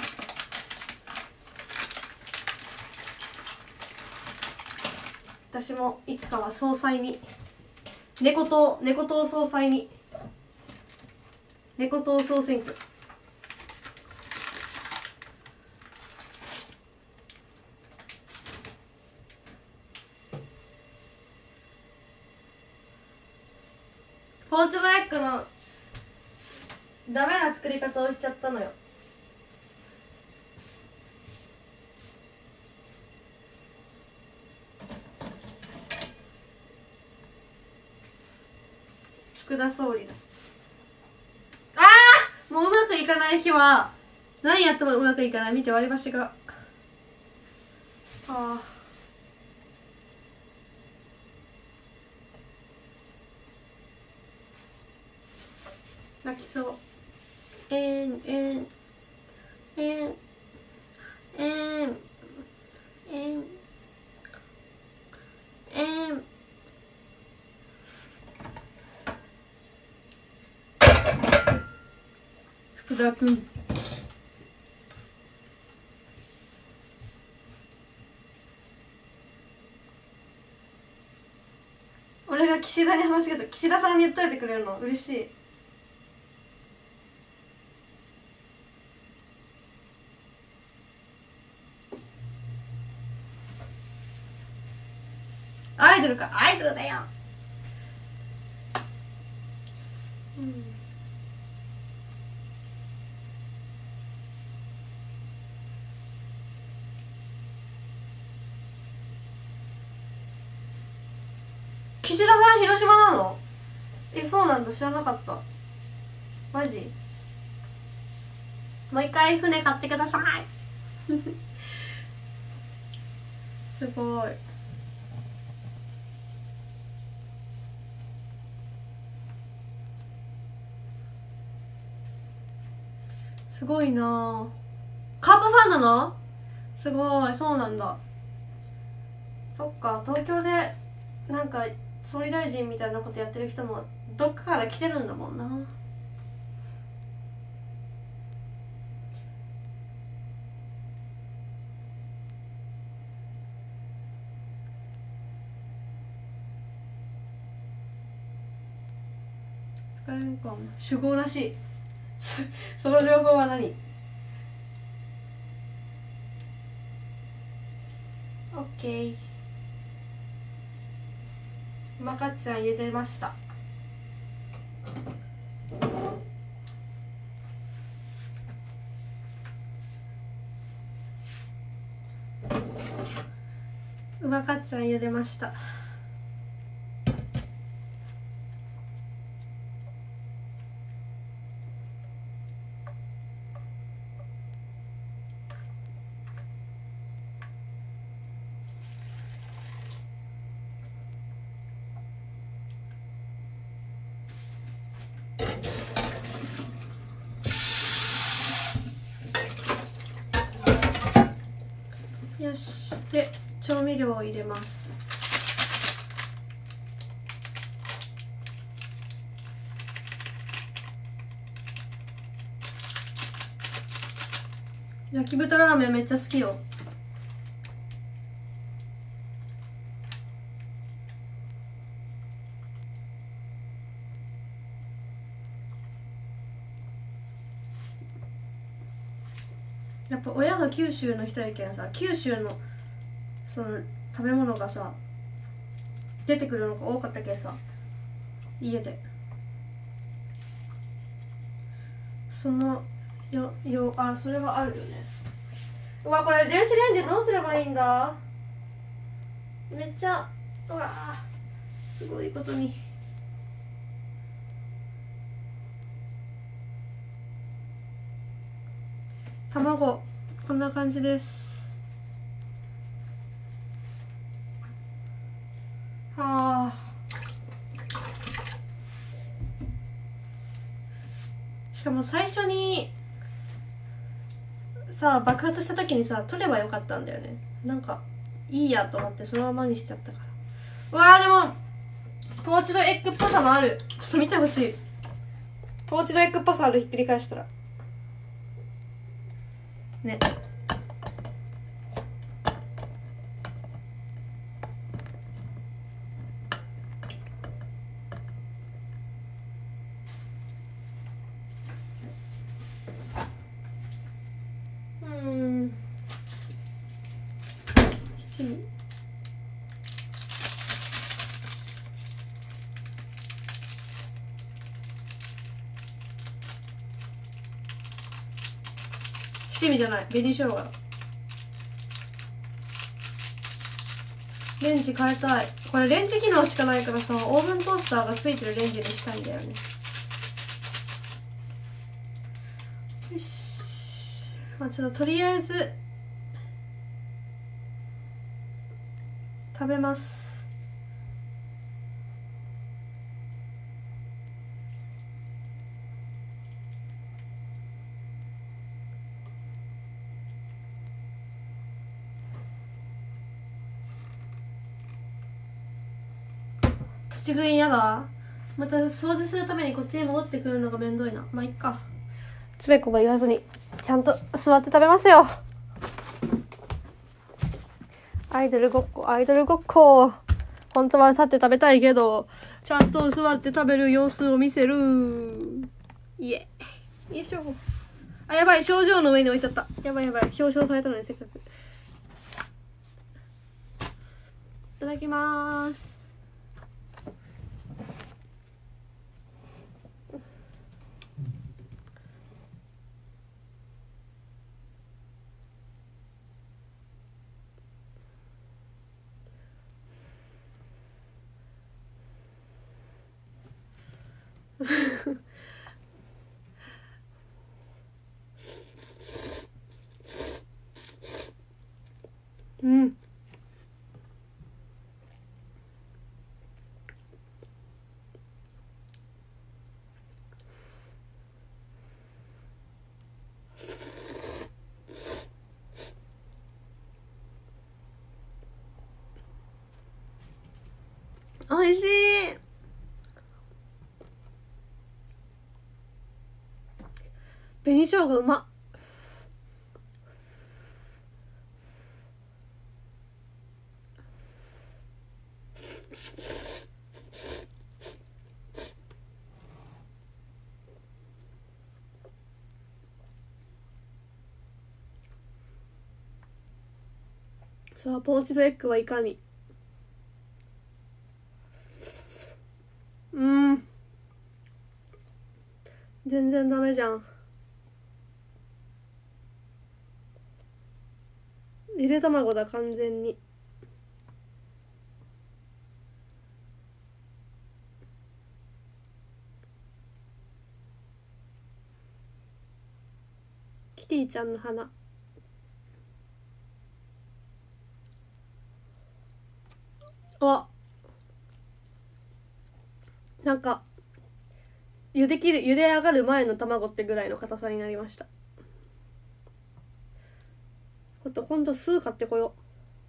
私もいつかは総裁に、猫党総裁に、猫党総選挙。ポーチドエッグのダメな作り方をしちゃったのよ。福田総理だ。あー、もううまくいかない日は何やってもうまくいかない。見て、割り箸が。ああ、泣きそう。福田くん。 岸田に話すけど、岸田さんに言っといてくれるの嬉しい。アイドルか、アイドルだよ。うん。岸田さん広島なの？そうなんだ、知らなかった。マジ？もう一回船買ってください。すごい。すごいな。カープファンなの？すごい、そうなんだ。そっか、東京でなんか総理大臣みたいなことやってる人もどっかから来てるんだもんな。疲れんか酒豪らしい。その情報は何？オッケー。まかちゃん茹でました。まかちゃん茹でました。よし、で調味料を入れます。焼き豚ラーメンめっちゃ好きよ。やっぱ親が九州の人やけんさ、九州のその食べ物がさ出てくるのが多かったけんさ、家でそのそれはあるよね。うわ、これ電子レンジどうすればいいんだ。めっちゃ、うわすごいことに。卵こんな感じです。はあ、しかも最初にさ爆発した時にさ取ればよかったんだよね。なんかいいやと思ってそのままにしちゃったから。うわー、でもポーチドエッグっぽさもある。ちょっと見てほしい。ポーチドエッグっぽさある。ひっくり返したらね。七味七味じゃない、紅生姜。レンジ変えたい。これレンジ機能しかないからさ、オーブントースターがついてるレンジにしたいんだよね。よし、まあちょっととりあえず食べます。立ち食いやだ。また掃除するためにこっちに戻ってくるのがめんどいな。まあいっか。つべこば言わずにちゃんと座って食べますよ。アイドルごっこ、アイドルごっこ。本当は立って食べたいけどちゃんと座って食べる様子を見せる。イエよいしょ。あ、やばい、症状の上に置いちゃった。やばいやばい、表彰されたのにせっかく。いただきまーす。うん。おいしい。紅生姜うまっ。さあ、ポーチドエッグはいかに。全然ダメじゃん。ゆで卵だ、完全に。キティちゃんの花。あ、なんか茹で上がる前の卵ってぐらいの硬さになりました。今度酢買ってこよ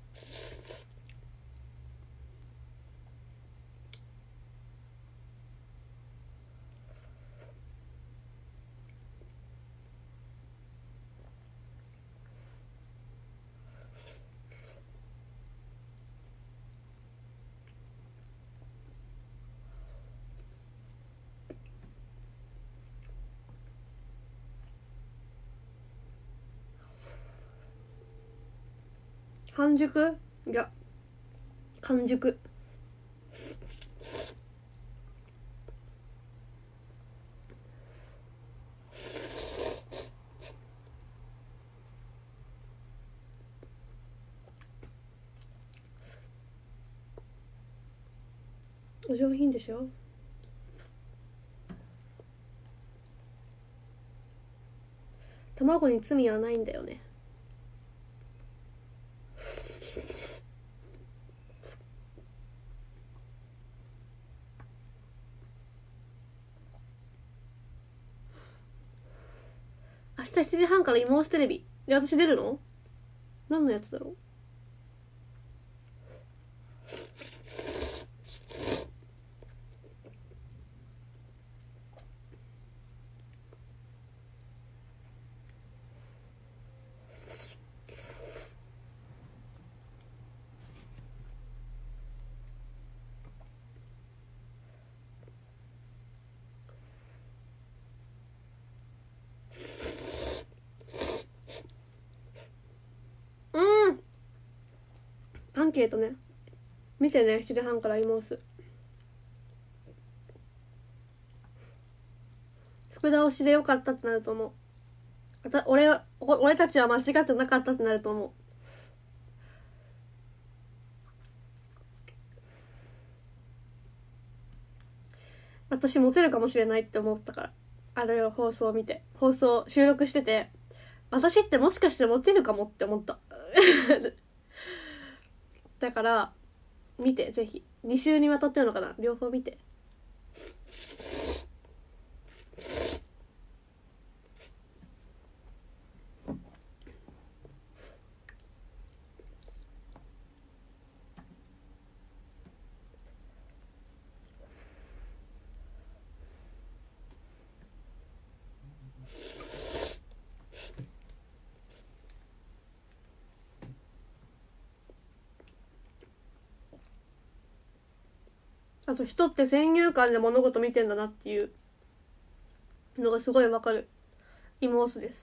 う。半熟？いや、完熟。お上品でしょ。卵に罪はないんだよね。明日7時半からイモーステレビで、私出るの？何のやつだろう。アンケートね、見てね。7時半からイモース。福田推しでよかったってなると思う。俺たちは間違ってなかったってなると思う。私モテるかもしれないって思ったから、あれを放送収録してて、私ってもしかしてモテるかもって思っただから見て、ぜひ。2週にわたってるのかな、両方見て。 あと人って先入観で物事見てんだなっていうのがすごいわかる妹です。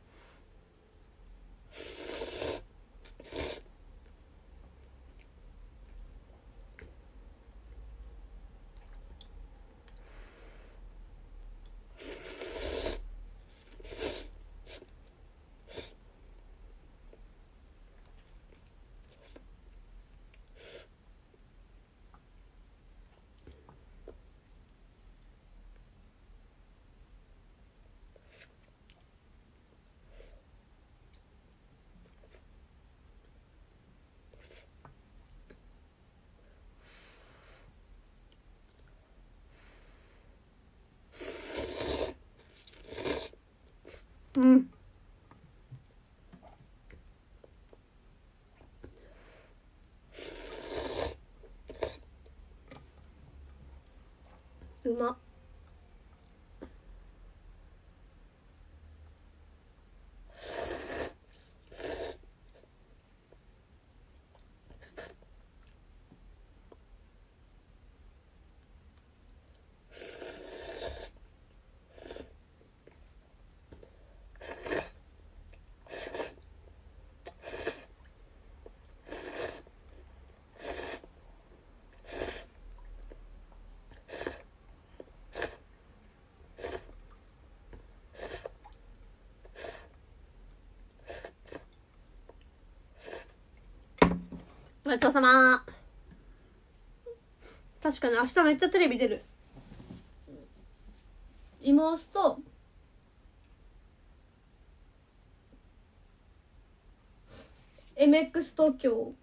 うん。うまっ。ごちそうさま。確かに明日めっちゃテレビ出る。妹とMX 東京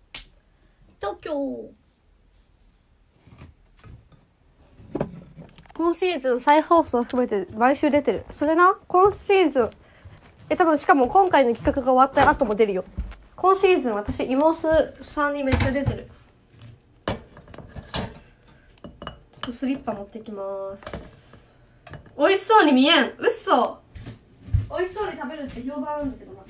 今シーズン再放送含めて毎週出てる。それな、今シーズン多分しかも今回の企画が終わった後も出るよ。今シーズン私妹さんにめっちゃ出てる。ちょっとスリッパ持ってきます。美味しそうに見えん。うっそ。美味しそうに食べるって評判なんだけどな。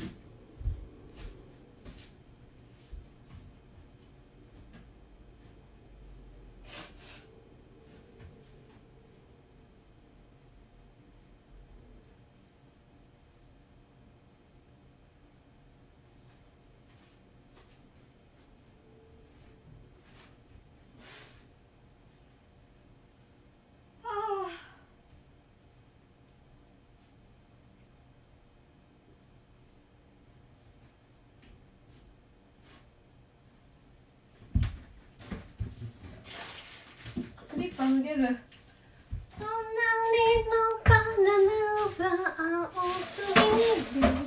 スリッパ脱げる。隣のバナナは青すぎる。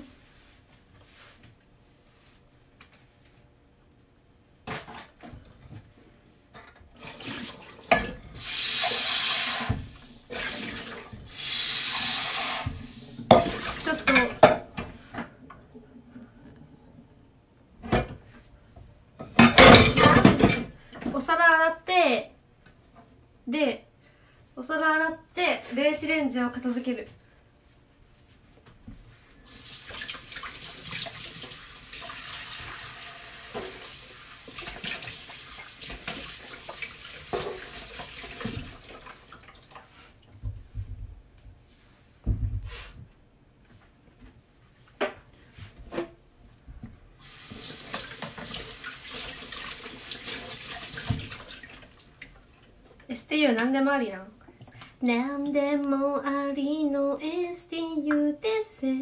ちょっとお皿洗ってでお皿洗って電子レンジを片付ける。STU なんでもありなん。なんでもありの STU ですぜ。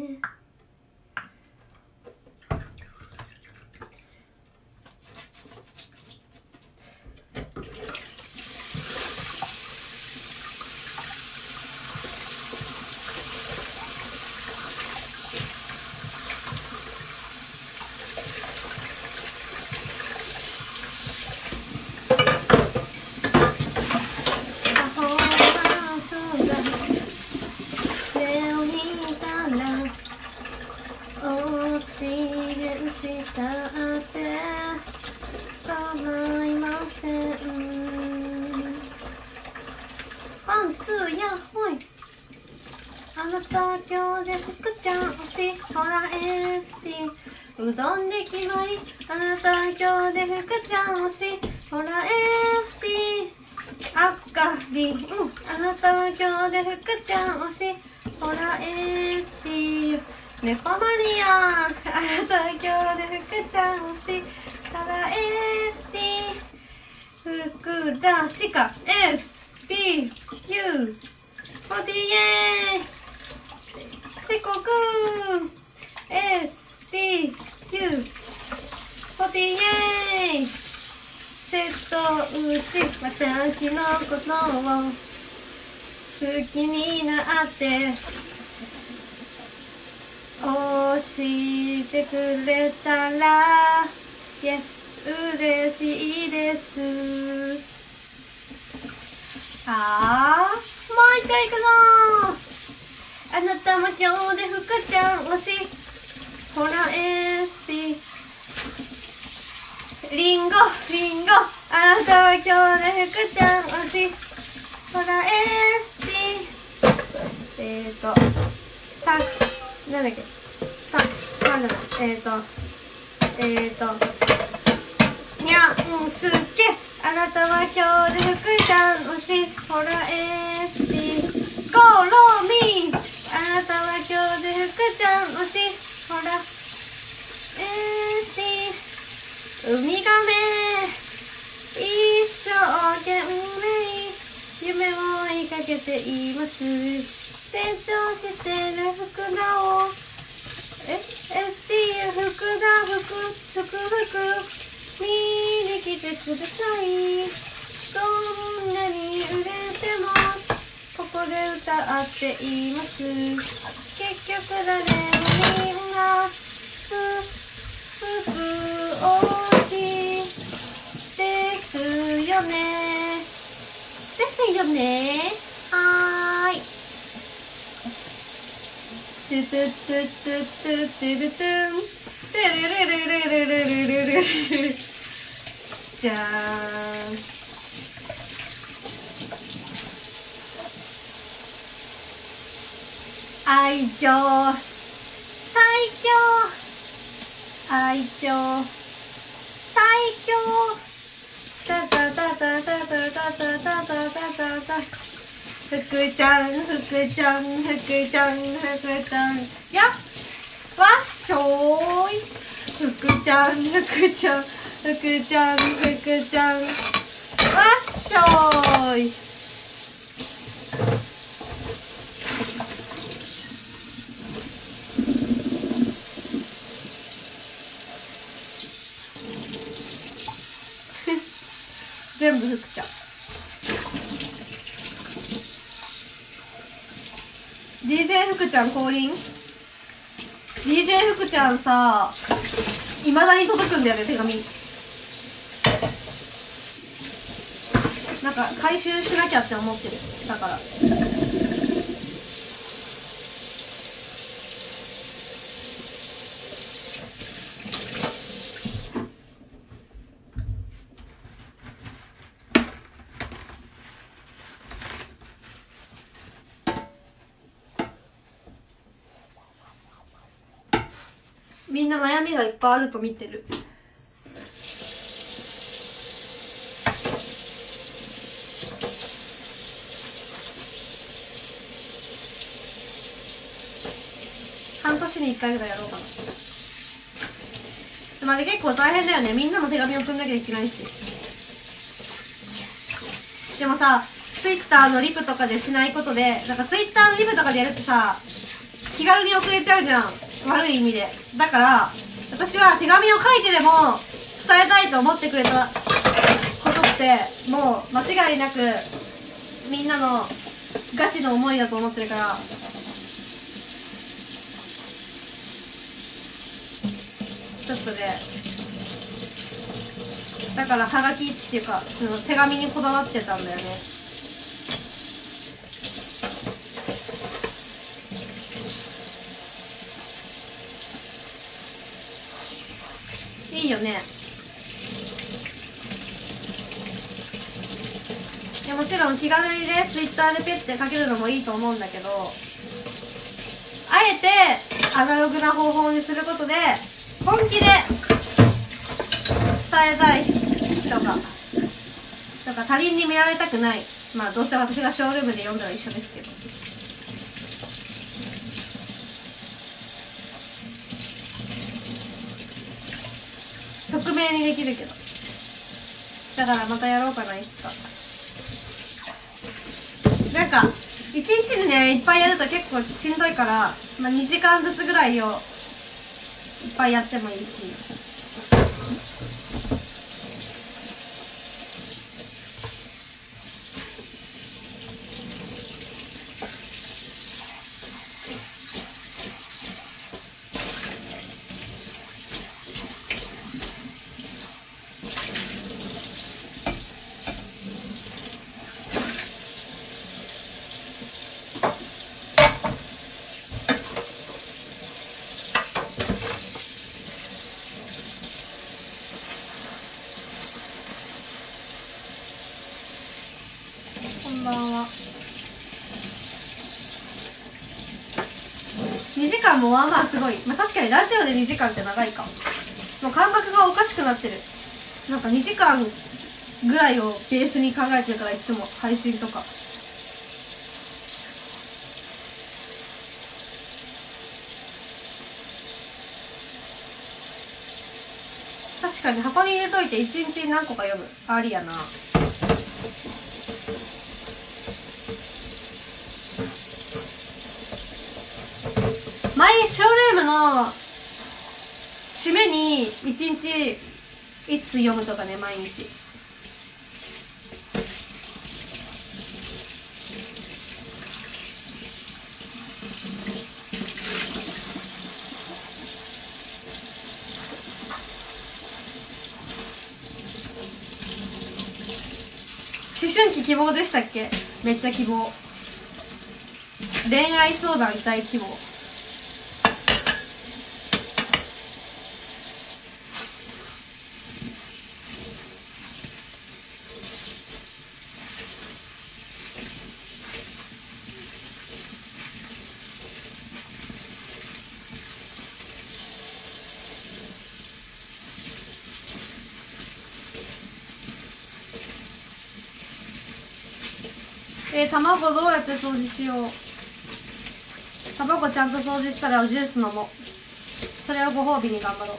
うどんで決まり、あなた今日で福ちゃん推し、ほらエスティあっかりん、あなたは今日で福ちゃん推し、ほらティ猫マニア、あなたは今日で福ちゃん推し、ほらティ福田しか STU ボディエー四国 STU ボディエー瀬戸内、私のことを好きになって押してくれたら Yes 嬉しいです。もう一回いくぞー。あなたも今日で福ちゃん推し、ほらSTリンゴあなたは今日で福ちゃん推し、ほらなんだっけにゃんすけ、あなたは今日で福ちゃん推し、ほらゴロミ、あなたは今日で福ちゃん推し、ほらウミガメ一生懸命夢を追いかけています。成長してる福田をST 福見に来てください。どんなに売れてもここで歌っています。結局誰もみんな福推しですよね。ですよね。はーい。トゥトゥトゥトゥトゥトゥルトゥントゥルルルルルルルルルルじゃーん。愛情最強、愛情最強、タタタタタタタタタタタタ、福ちゃんやっわっしょーい、福ちゃんわっしょーい。全部福ちゃん。DJ 福ちゃん降臨。 DJ 福ちゃんさ、いまだに届くんだよね、手紙。なんか回収しなきゃって思ってる。だからみんな悩みがいっぱいあると見てる。半年に1回ぐらいやろうかな。でもあれ結構大変だよね。みんなの手紙送んなきゃいけないし。でもさ、Twitter のリプとかでしないことで、なんか Twitter のリプとかでやるってさ、気軽に送れちゃうじゃん。悪い意味で。だから私は手紙を書いてでも伝えたいと思ってくれたことってもう間違いなくみんなのガチの思いだと思ってるから、ちょっとね、だからハガキっていうかその手紙にこだわってたんだよね。いいよね。もちろん気軽にね Twitter でペッて書けるのもいいと思うんだけど、あえてアナログな方法にすることで本気で伝えたい人がとか他人に見られたくない、まあどうせ私がショールームで読んだら一緒ですけど、匿名にできるけど、だからまたやろうかな、いつか。なんか一日でねいっぱいやると結構しんどいから、まあ、2時間ずつぐらいをいっぱいやってもいいし。2時間もまあまあすごい、まあ、確かにラジオで2時間って長いかも。もう感覚がおかしくなってる。なんか2時間ぐらいをベースに考えてるから、いつも配信とか。確かに箱に入れといて1日何個か読む、ありやな。前ショールームの締めに1日1通読むとかね、毎日。思春期希望でしたっけ？めっちゃ希望。恋愛相談したい希望。卵どうやって掃除しよう。卵ちゃんと掃除したらジュース飲もう。それをご褒美に頑張ろう。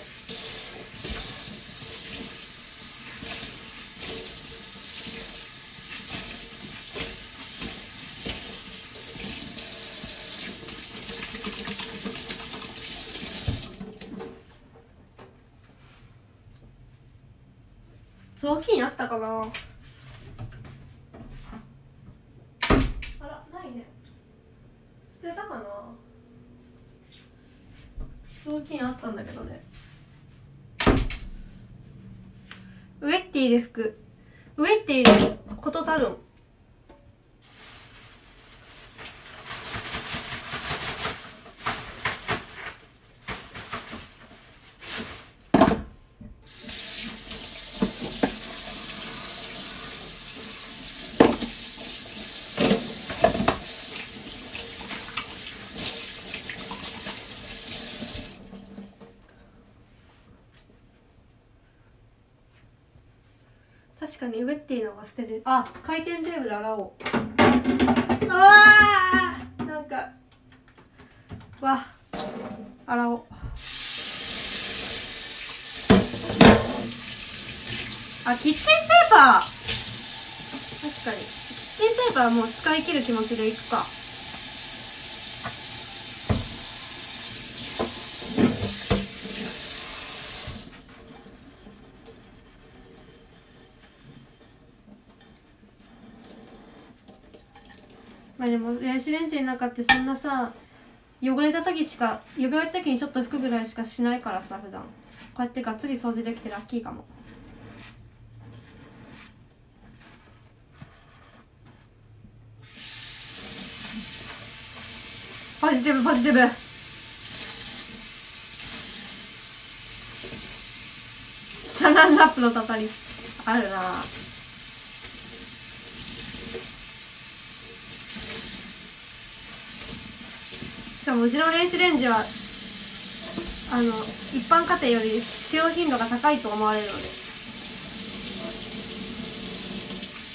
雑巾あったかな。捨てたかな。雑巾あったんだけどね。ウェッティで拭く。ウェッティでことたるん。確かにウェッティのが捨てる。あ、回転テーブル洗おう。あー、なんかわ、洗おう。あ、キッチンペーパー、確かにキッチンペーパーはもう使い切る気持ちでいくか。まあでも電子レンジの中ってそんなさ、汚れた時にちょっと拭くぐらいしかしないからさ、普段こうやってがっつり掃除できてラッキーかも。ポジティブポジティブ。サランラップのたたりあるな。しかもうちの電子レンジは一般家庭より使用頻度が高いと思われるので、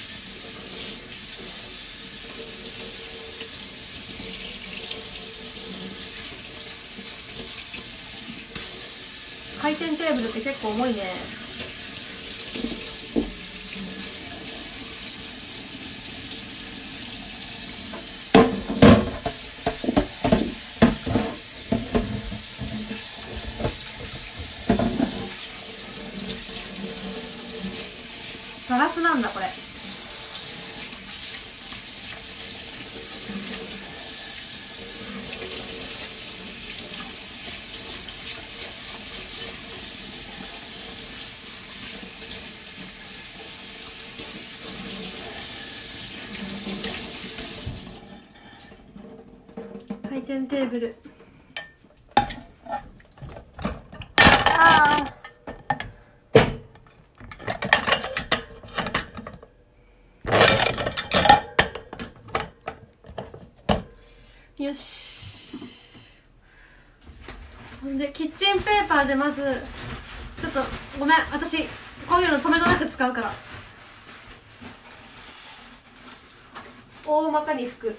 回転テーブルって結構重いね。ガラスなんだこれ。回転テーブル。ああ。よし。ほんでキッチンペーパーでまずちょっとごめん、私こういうの止めどなく使うから大まかに拭く。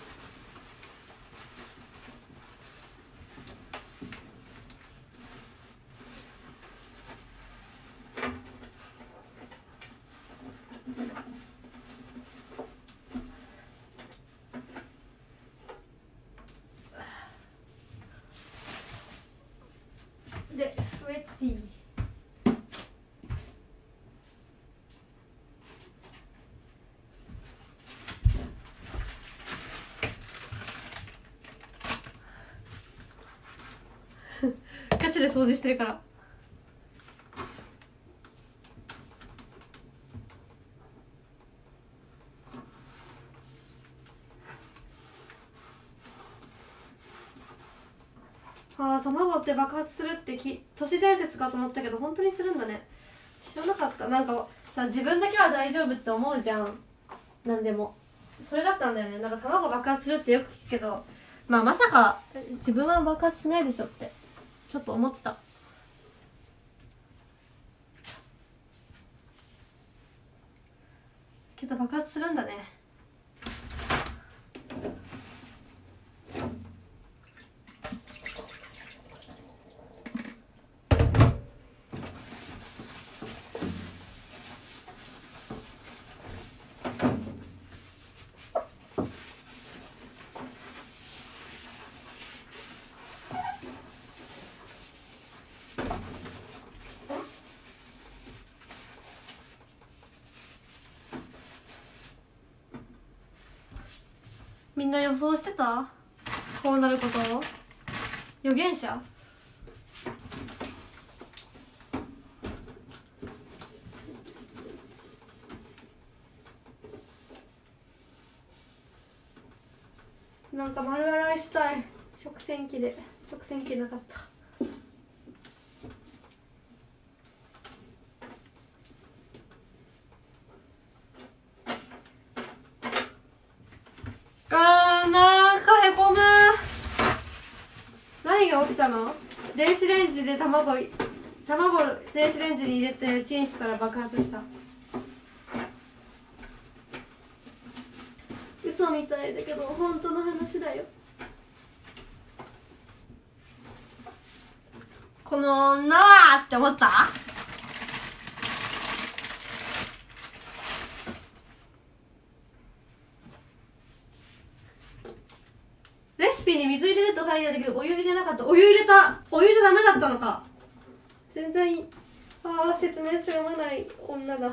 でウェッティガチで掃除してるから。あー、卵って爆発するって都市伝説かと思ったけど本当にするんだね。知らなかった。なんかさ、自分だけは大丈夫って思うじゃん、なんでも。それだったんだよね。なんか卵爆発するってよく聞くけど、まあまさか自分は爆発しないでしょってちょっと思ってたけど爆発するんだね。みんな予想してた？こうなることを。預言者？なんか丸洗いしたい。食洗機で。食洗機なかった。なんかへこむ。何が起きたの？電子レンジで卵電子レンジに入れてチンしたら爆発した。嘘みたいだけど本当の話だよ。この女はって思った？レシピに水入れると書いてあるけどお湯入れなかった。お湯入れた。お湯じゃダメだったのか。全然説明しようがない女が。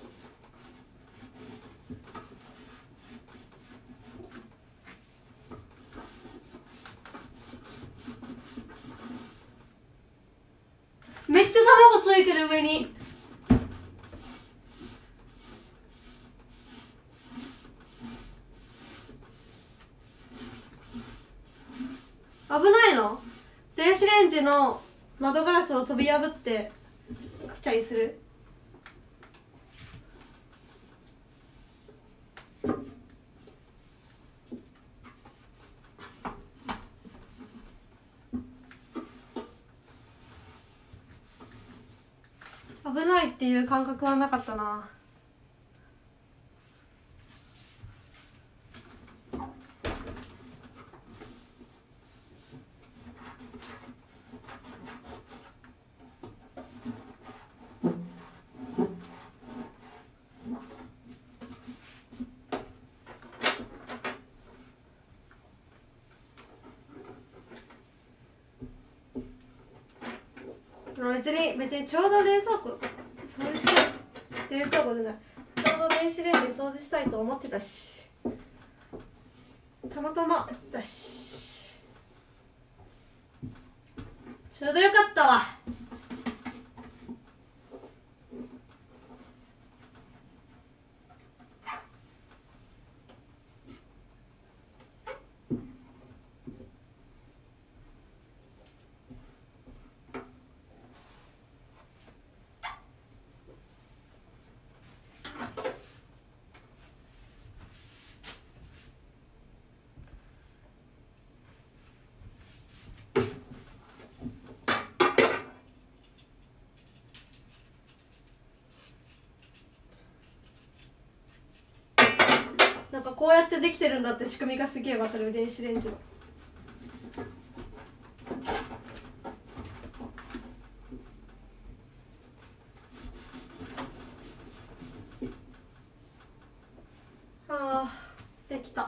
めっちゃ卵ついてる上に。危ないの？電子レンジの窓ガラスを飛び破ってきたりする？危ないっていう感覚はなかったな。 別にちょうど冷蔵庫掃除しよう、冷蔵庫でない、ちょうど電子レンジ掃除したいと思ってたし、たまたまだし、ちょうどよかったわ。なんかこうやってできてるんだって仕組みがすげえわかる、電子レンジの。あー、できた。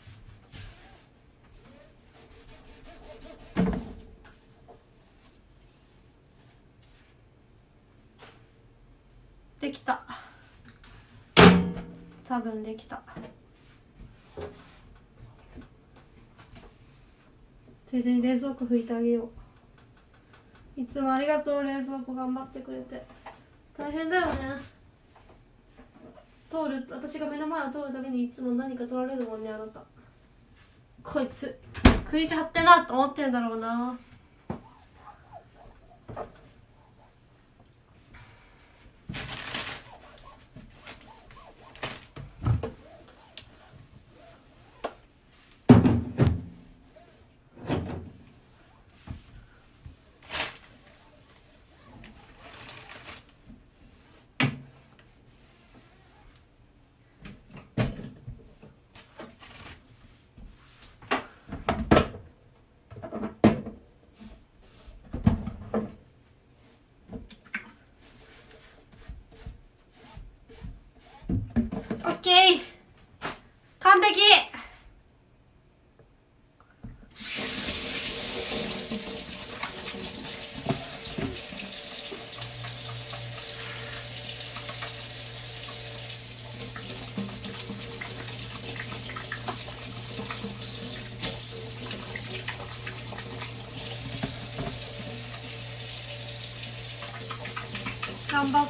できた。多分できた。ついでに冷蔵庫拭いてあげよう。いつもありがとう、冷蔵庫頑張ってくれて。大変だよね。私が目の前を通るたびにいつも何か取られるもんね、あなた。こいつ食い地張ってなと思ってんだろうな。オッケー、完璧。頑張った。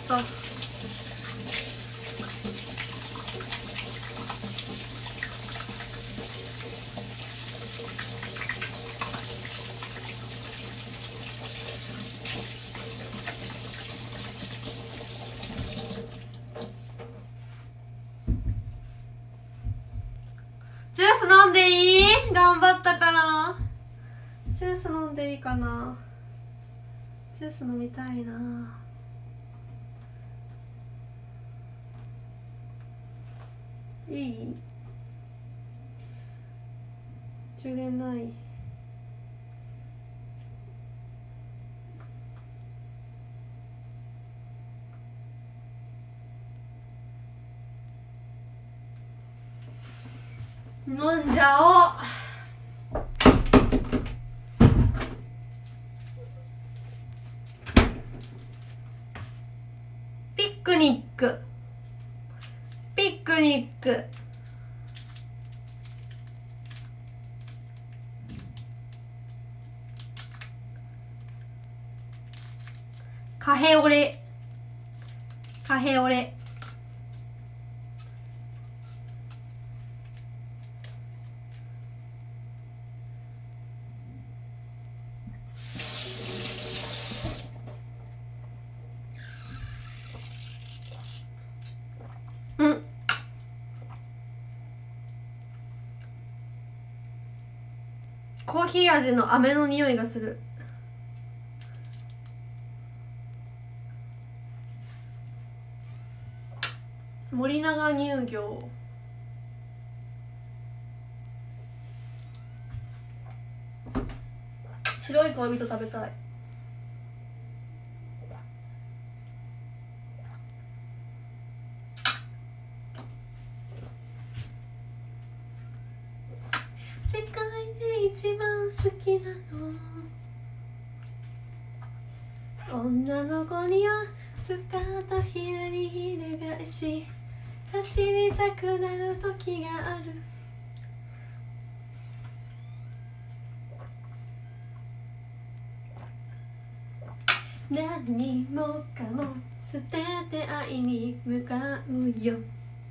ジュース飲んでいい？頑張ったから。ジュース飲んでいいかな。ジュース飲みたいな。いい？充電ない。飲んじゃおう。ピクニック、ピクニック。カフェオレ、カフェオレ。うん。コーヒー味の飴の匂いがする。森永乳業。白い恋人食べたい。世界で一番好きなの。 女の子にはスカートひらりひれ返し走りたくなる時がある。何もかも捨てて愛に向かうよ。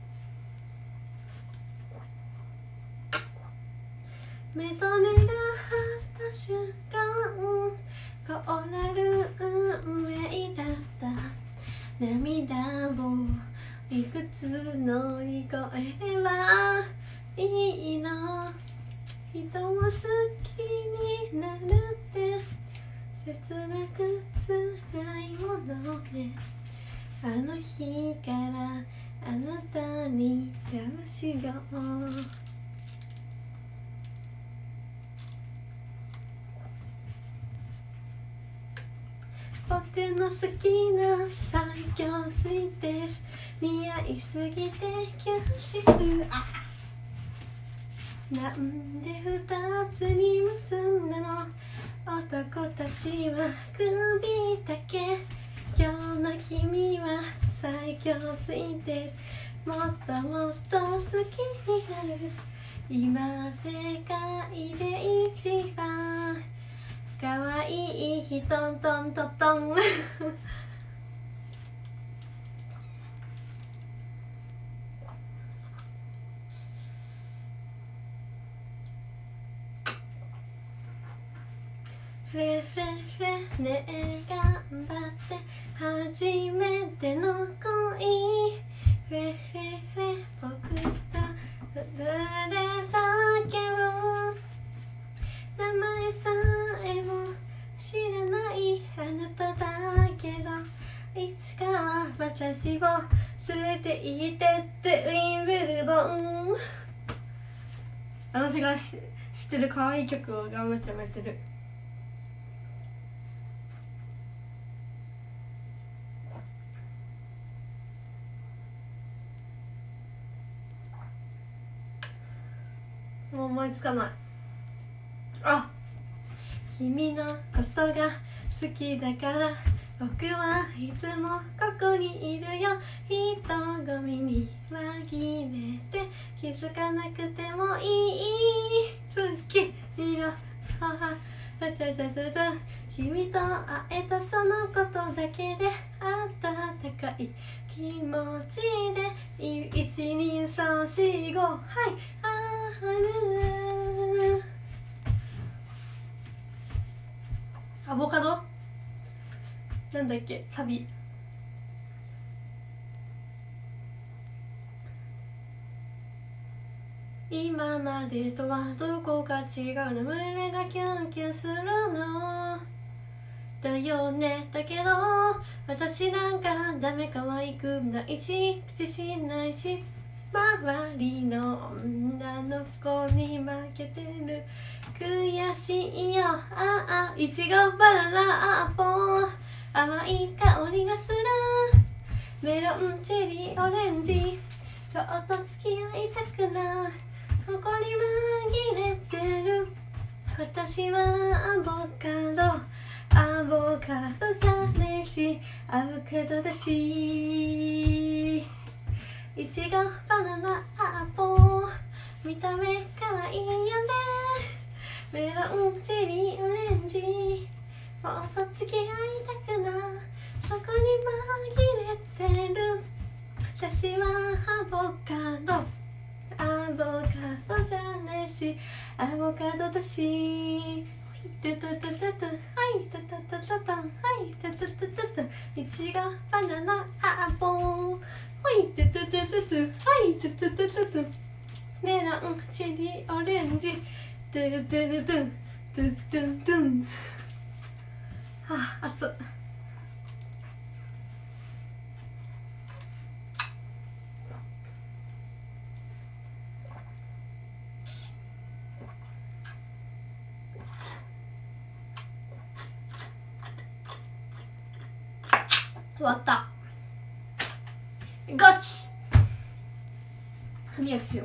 目と目が合った瞬間凍らる運命だった。涙をいくつ乗り越えればいいの。人を好きになるって切なく辛いものね。あの日からあなたにラブしよう。僕の好きな最強ついてる。似合いすぎてキュンしする。なんで二つに結んだの。男たちは首だけ。今日の君は最強ついてる。もっともっと好きになる。今世界で一番可愛い人トントントントンフレフレフレねえ頑張って初めての恋。フレフレフレ僕とフルで叫ぶ。名前さえも知らないあなただけどいつかは私を連れて行ってってウィンブルドン。私が知ってる可愛い曲を頑張ってやってる。もう思いつかない。あ、君のことが好きだから僕はいつもここにいるよ。人混みに紛れて気づかなくてもいい。好きよ母たたたたた。君と会えたそのことだけで温かい気持ちで12345はいある。アボカドなんだっけサビ。今までとはどこか違うの。胸がキュンキュンするのだよね。だけど私なんかダメ可愛くないし自信ないし周りの女の子に負けてる。悔しいよああいちごバナナアポン甘い香りがする。メロンチェリーオレンジちょっと付き合いたくない。ここに紛れてる。私はアボカドじゃねえしアボカドだし。いちごバナナアポン見た目かわいいよね。メロンチェリーオレンジもっと付き合いたくない。そこに紛れてる。私はアボカドじゃないしアボカドだし。タタタタタはいタタタタタはいタタタタタいちごバナナアポンはいタタタタタはいタタタタタメロンチェリーオレンジトゥルトゥルトゥントゥトゥントゥン。はあ熱っ。終わった。ガチ歯磨きしよう。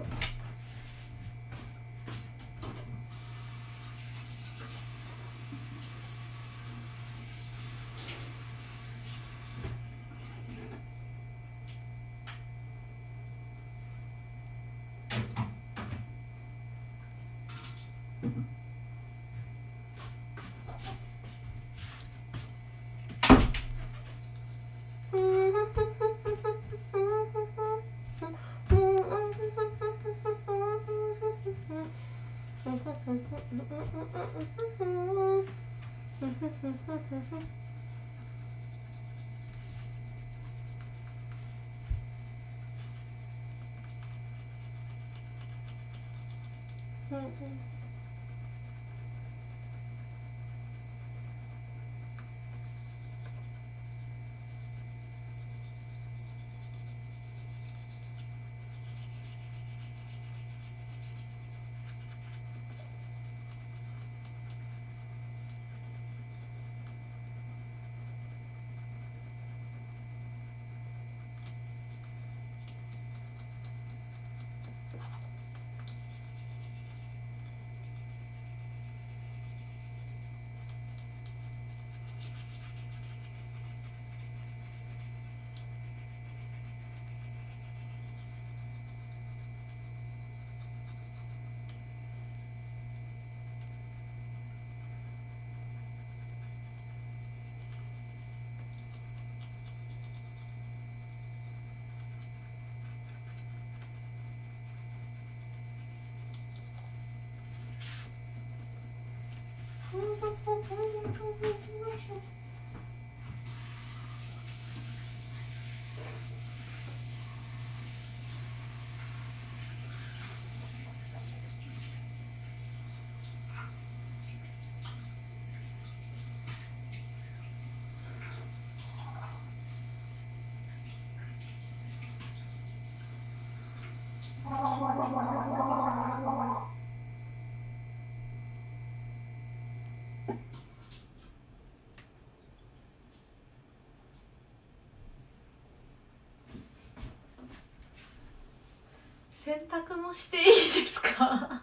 洗濯もしていいですか？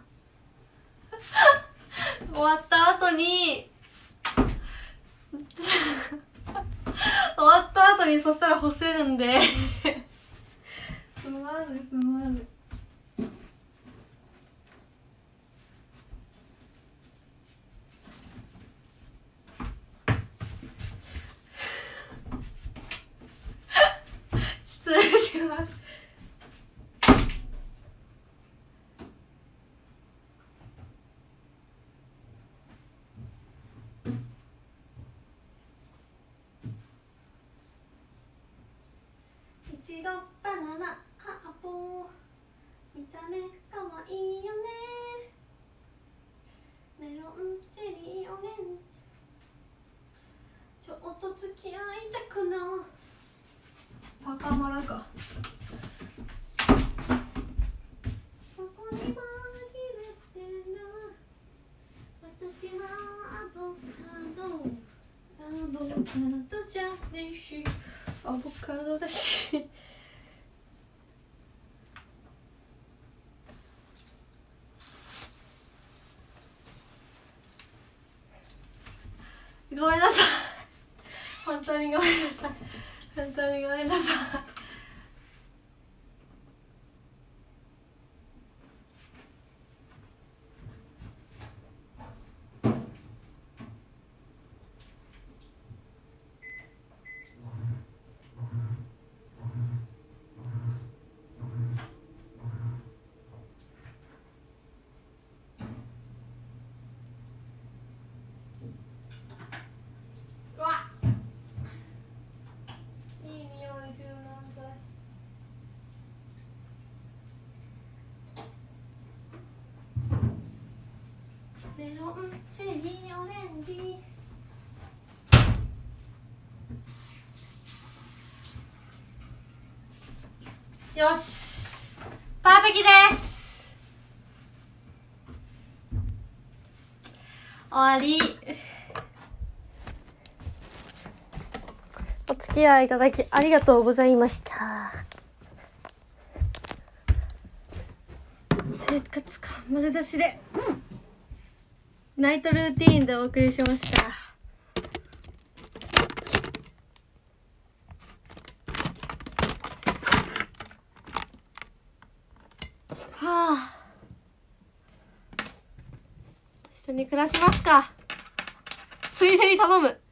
終わった後に終わった後にそしたら干せるんですまぬすまぬ。失礼します。いちごバナナアポ見た目かわいいよね。メロンチェリーオレンジちょっと付き合いたくな。パカマラか。ここに紛れてな。私はアボカドじゃねえしアボカドだしごめんなさい本当にごめんなさい本当にごめんなさい。メロンチェリーオレンジよしパーフェクトです。終わり。お付き合いいただきありがとうございました。生活感丸出しでナイトルーティーンでお送りしました。はあ、一緒に暮らしますか。ついでに頼む。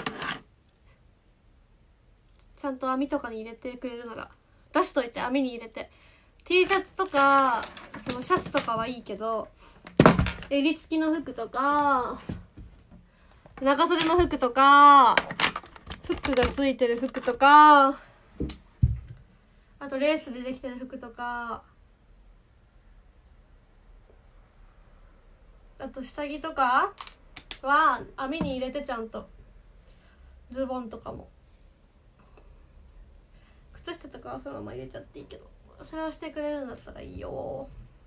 ちゃんと網とかに入れてくれるなら出しといて。網に入れて T シャツとかそのシャツとかはいいけど襟付きの服とか長袖の服とかフックがついてる服とか、あとレースでできてる服とか、あと下着とかは網に入れて、ちゃんとズボンとかも靴下とかはそのまま入れちゃっていいけど、それをしてくれるんだったらいいよ。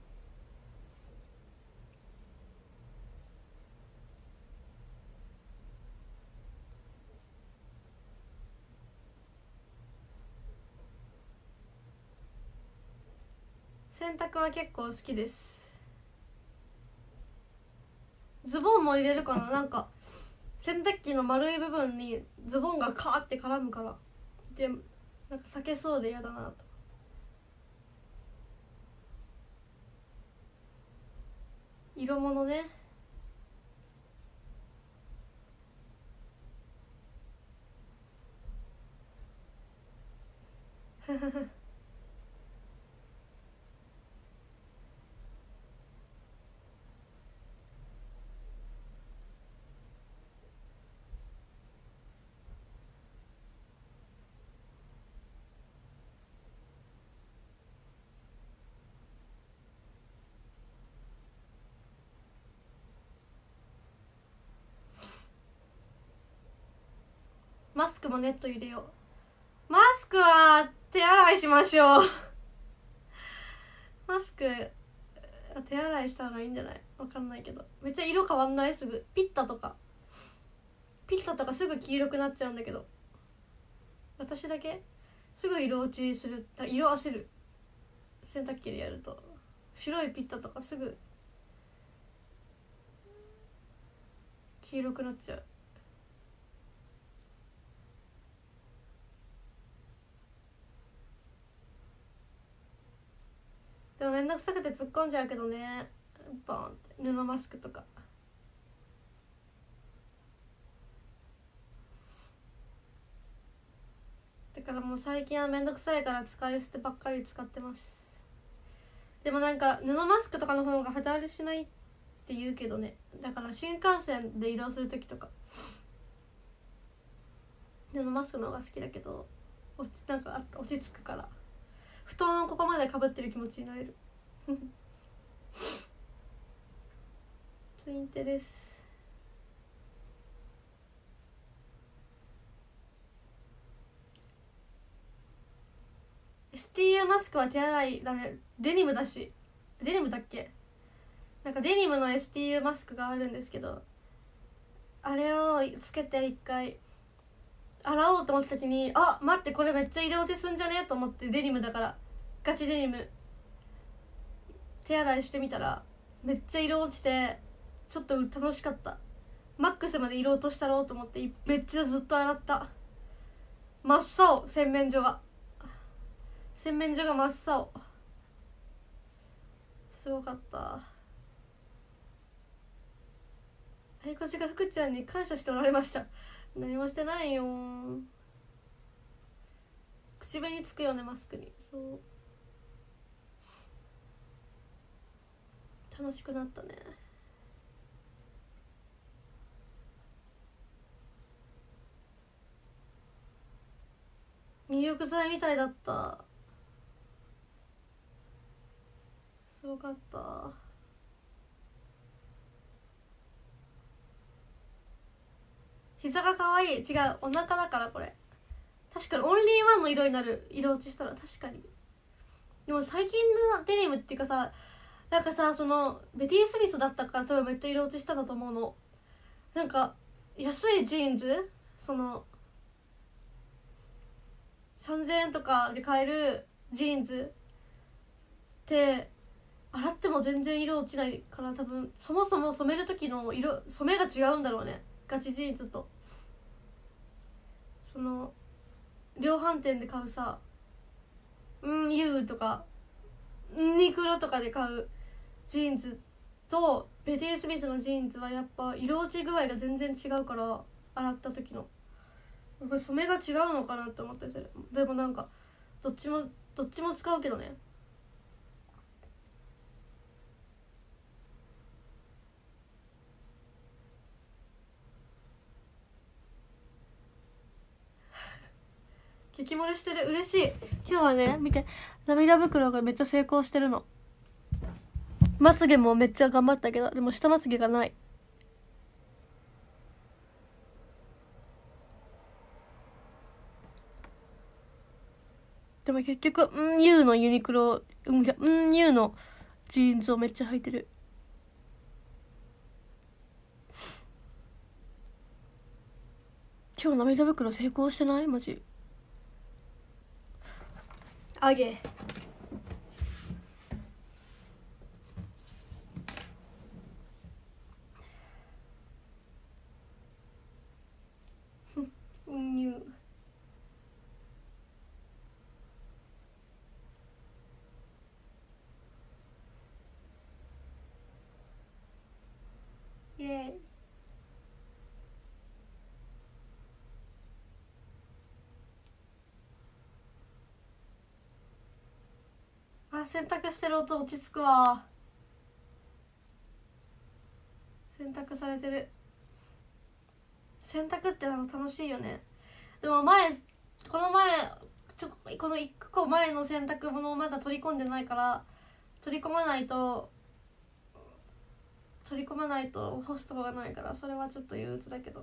洗濯は結構好きです。ズボンも入れるかな。なんか洗濯機の丸い部分にズボンがカーって絡むから、でなんか避けそうで嫌だなと。色物ね。マスクもネット入れよう。マスクは手洗いしましょう。マスク手洗いした方がいいんじゃない？わかんないけど、めっちゃ色変わんない？すぐピッタとかすぐ黄色くなっちゃうんだけど、私だけすぐ色落ちする、色あせる。洗濯機でやると白いピッタとかすぐ黄色くなっちゃう。でもめんどくさくて突っ込んじゃうけどね、バーンって布マスクとか。だからもう最近はめんどくさいから使い捨てばっかり使ってます。でもなんか布マスクとかの方が肌荒れしないって言うけどね。だから新幹線で移動する時とか布マスクの方が好きだけど、なんか落ち着くから、布団をここまでかぶってる気持ちになれる。ツインテです。STU マスクは手洗いだね。デニムだし、デニムだっけ、なんかデニムの STU マスクがあるんですけど、あれをつけて一回洗おうと思った時に、あ、待って、これめっちゃ色落ちすんじゃねと思って、デニムだからガチデニム手洗いしてみたらめっちゃ色落ちて、ちょっと楽しかった。マックスまで色落としたろうと思ってめっちゃずっと洗った。真っ青、洗面所が真っ青、すごかった。あいこちが福ちゃんに感謝しておられました。何もしてないよ。口紅つくよね、マスクに。そう楽しくなったね。入浴剤みたいだった。すごかった。膝が可愛い。違う、お腹だからこれ。確かにオンリーワンの色になる。色落ちしたら確かに。でも最近のデニムっていうかさ、なんかさ、そのベティ・スミスだったから多分めっちゃ色落ちしたんだと思うの。なんか安いジーンズ、その3000円とかで買えるジーンズって洗っても全然色落ちないから、多分そもそも染める時の染めが違うんだろうね、ガチジーンズと。その量販店で買うさ、ユーとかユニクロとかで買うジーンズとベティ・スミスのジーンズはやっぱ色落ち具合が全然違うから、洗った時のこれ染めが違うのかなって思ったりする。でもなんかどっちも使うけどね。 激漏れしてる。嬉しい。今日はね見て、涙袋がめっちゃ成功してるの。まつげもめっちゃ頑張ったけど、でも下まつげがない。でも結局ユーのユニクロユーのジーンズをめっちゃ履いてる。今日涙袋成功してない？マジあげユーイエーイ。あ、洗濯してる音落ち着くわ。洗濯されてる。洗濯って楽しいよね。でもこの1個前の洗濯物をまだ取り込んでないから、取り込まないと干すとこがないから、それはちょっと憂鬱だけど。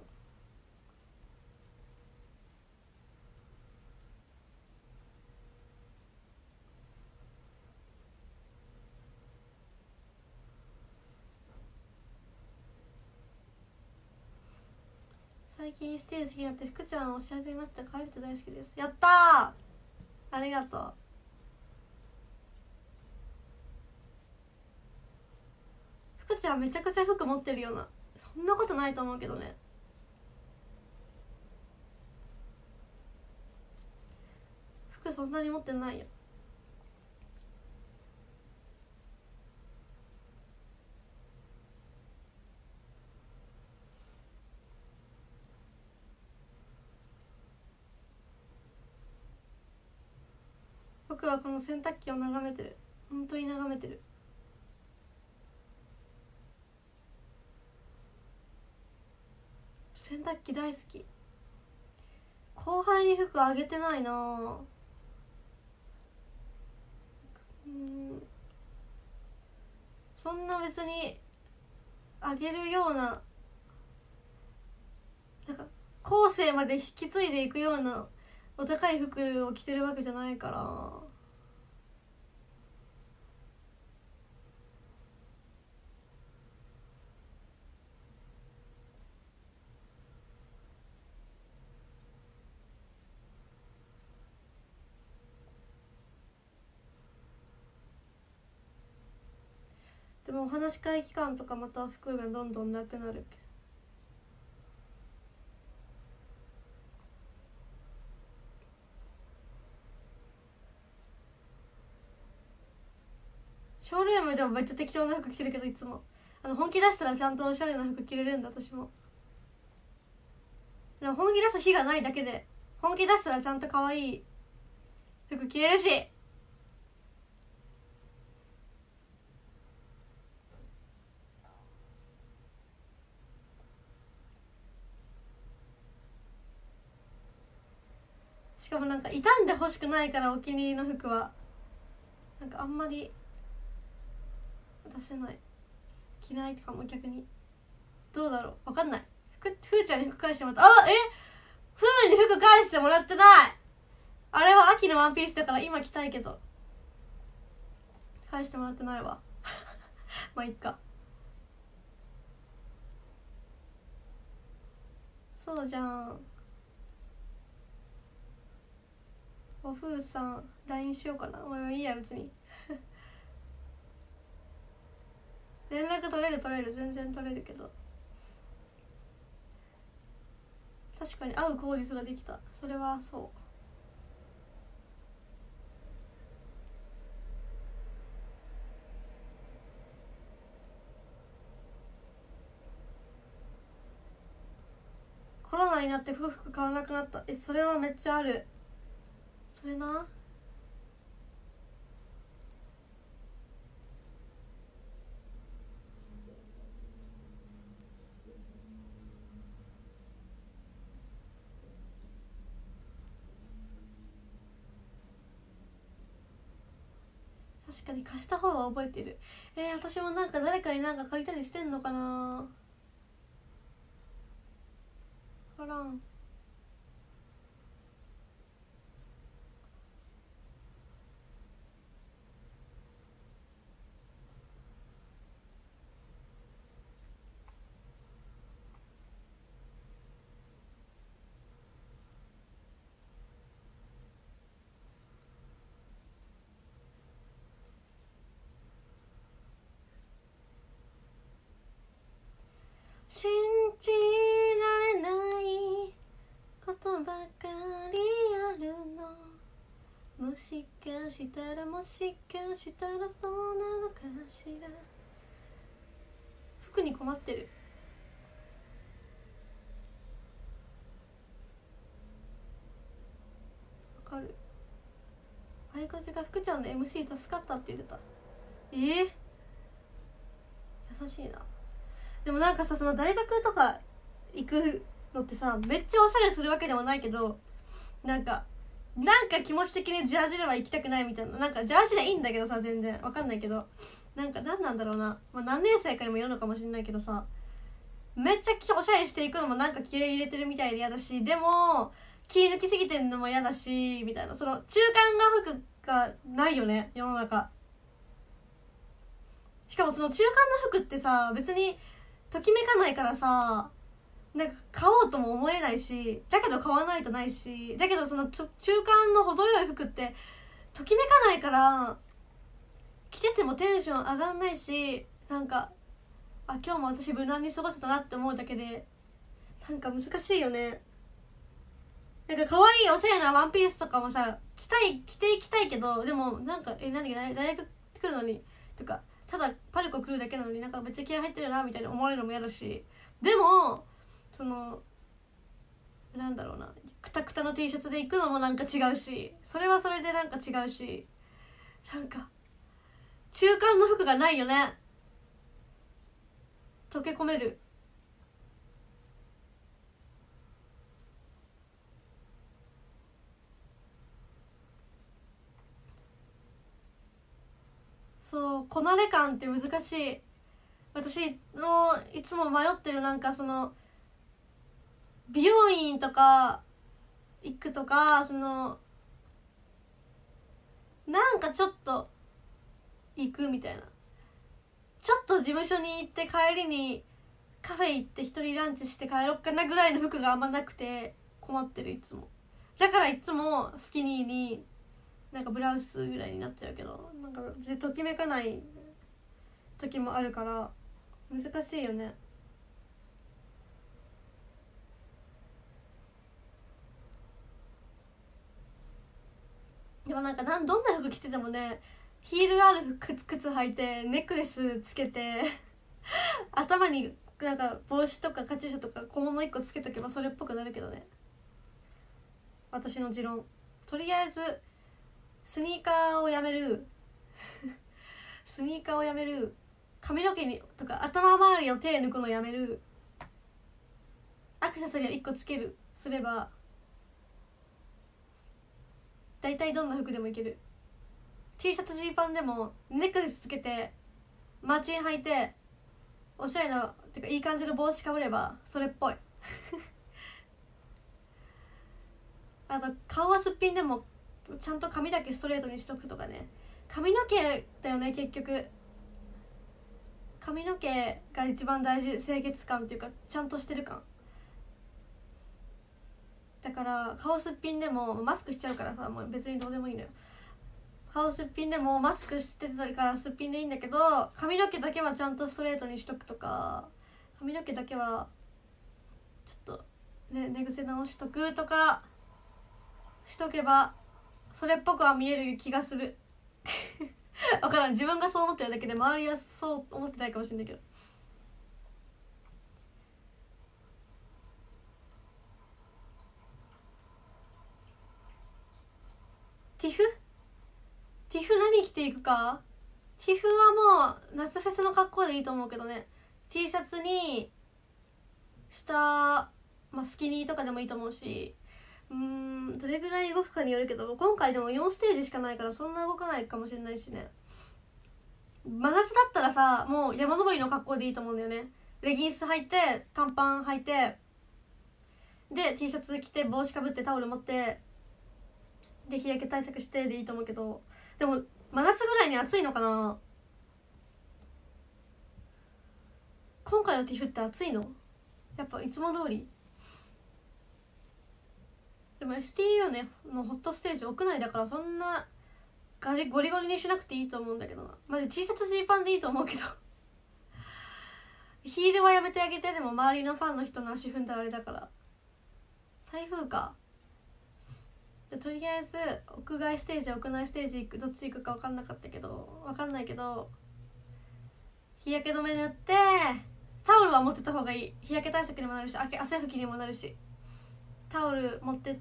最近ステージになって福ちゃんをし始めました。可愛くて大好きです。やったー、ありがとう。福ちゃんめちゃくちゃ服持ってるような。そんなことないと思うけどね。服そんなに持ってないよ。僕はこの洗濯機を眺めてる。本当に眺めてる。洗濯機大好き。後輩に服あげてないな。そんな別にあげるような、なんか後世まで引き継いでいくようなお高い服を着てるわけじゃないから。でもお話し会期間とかまた服がどんどんなくなる。ショールームでもめっちゃ適当な服着てるけど、いつも本気出したらちゃんとおしゃれな服着れるんだ私も。でも本気出す日がないだけで、本気出したらちゃんと可愛い服着れるし。しかもなんか傷んで欲しくないから、お気に入りの服はなんかあんまり出せない。着ないかも。逆にどうだろう、分かんない。ふーちゃんに服返してもらった。ふーに服返してもらってない。あれは秋のワンピースだから今着たいけど返してもらってないわ。まあいっか。そうじゃん。おふーさん LINE しようかな。もういいや別に。連絡取れる全然取れるけど、確かに会う口実ができた。それはそう。コロナになって服買わなくなった。それはめっちゃある。それな。 確かに貸した方は覚えてる。私もなんか誰かになんか借りたりしてんのかな、分からん。信じられないことばかりあるの、もしかしたらもしかしたらそうなのかしら。服に困ってる。わかる。あいこちが福ちゃんの MC 助かったって言ってた。優しいな。でもなんかさ、その大学とか行くのってさ、めっちゃおしゃれするわけでもないけど、なんか気持ち的にジャージでは行きたくないみたいな。なんかジャージでいいんだけどさ、全然わかんないけど、なんか何なんだろうな、まあ、何年生かにもよるのかもしれないけどさ、めっちゃおしゃれしていくのもなんか気合い入れてるみたいで嫌だし、でも気抜きすぎてんのも嫌だしみたいな、その中間が服がないよね世の中。しかもその中間の服ってさ、別にときめかないからさ、なんか買おうとも思えないし、だけど買わないとないし、だけどその中間の程よい服ってときめかないから着ててもテンション上がんないし、なんか今日も私無難に過ごせたなって思うだけでなんか難しいよね。なんか可愛いおしゃれなワンピースとかもさ着ていきたいけど、でもなんか何大学来るのにとか、ただパルコ来るだけなのになんかめっちゃ気合入ってるなみたいに思われるのも嫌だし、でもそのなんだろうな、クタクタの T シャツで行くのもなんか違うし、それはそれでなんか違うし、なんか中間の服がないよね。溶け込める。そう、こなれ感って難しい。私のいつも迷ってる、なんかその美容院とか行くとか、そのなんかちょっと行くみたいな、ちょっと事務所に行って帰りにカフェ行って一人ランチして帰ろっかなぐらいの服があんまなくて困ってる、いつも。だからいつもスキニーになんかブラウスぐらいになっちゃうけど、なんかでときめかない時もあるから難しいよね。でもなんかどんな服着ててもね、ヒールある靴履いてネックレスつけて頭になんか帽子とかカチューシャとか小物1個つけとけばそれっぽくなるけどね、私の持論。とりあえずスニーカーをやめるスニーカーをやめる、髪の毛にとか頭周りを手抜くのやめる、アクセサリーを1個つけるすれば大体どんな服でもいける。 T シャツジーパンでもネックレスつけてマーチン履いておしゃれなてかいい感じの帽子かぶればそれっぽいあと顔はすっぴんでもちゃんと髪だけストレートにしとくとかね。髪の毛だよね結局。髪の毛が一番大事、清潔感っていうかちゃんとしてる感だから、顔すっぴんでもマスクしちゃうからさ、もう別にどうでもいいのよ。顔すっぴんでもマスクしてたからすっぴんでいいんだけど、髪の毛だけはちゃんとストレートにしとくとか、髪の毛だけはちょっとね寝癖直しとくとかしとけばそれっぽくは見える気がする分からん、自分がそう思ってるだけで周りはそう思ってないかもしれないけど。ティフ何着ていくか。ティフはもう夏フェスの格好でいいと思うけどね。 T シャツに下、スキニーとかでもいいと思うし、どれぐらい動くかによるけど、今回でも4ステージしかないからそんな動かないかもしれないしね。 真夏だったらさ、もう山登りの格好でいいと思うんだよね。レギンス履いて短パン履いてで T シャツ着て帽子かぶってタオル持ってで日焼け対策してでいいと思うけど、でも真夏ぐらいに暑いのかな。今回の TIFF って暑いの？やっぱいつも通り？でも STU のホットステージ屋内だからそんなゴリゴリにしなくていいと思うんだけどな。まず T シャツジーパンでいいと思うけどヒールはやめてあげて。でも周りのファンの人の足踏んだらあれだから。台風か。とりあえず屋外ステージ屋内ステージどっち行くか分かんないけど日焼け止め塗ってタオルは持ってた方がいい。日焼け対策にもなるし汗拭きにもなるしタオル持ってって、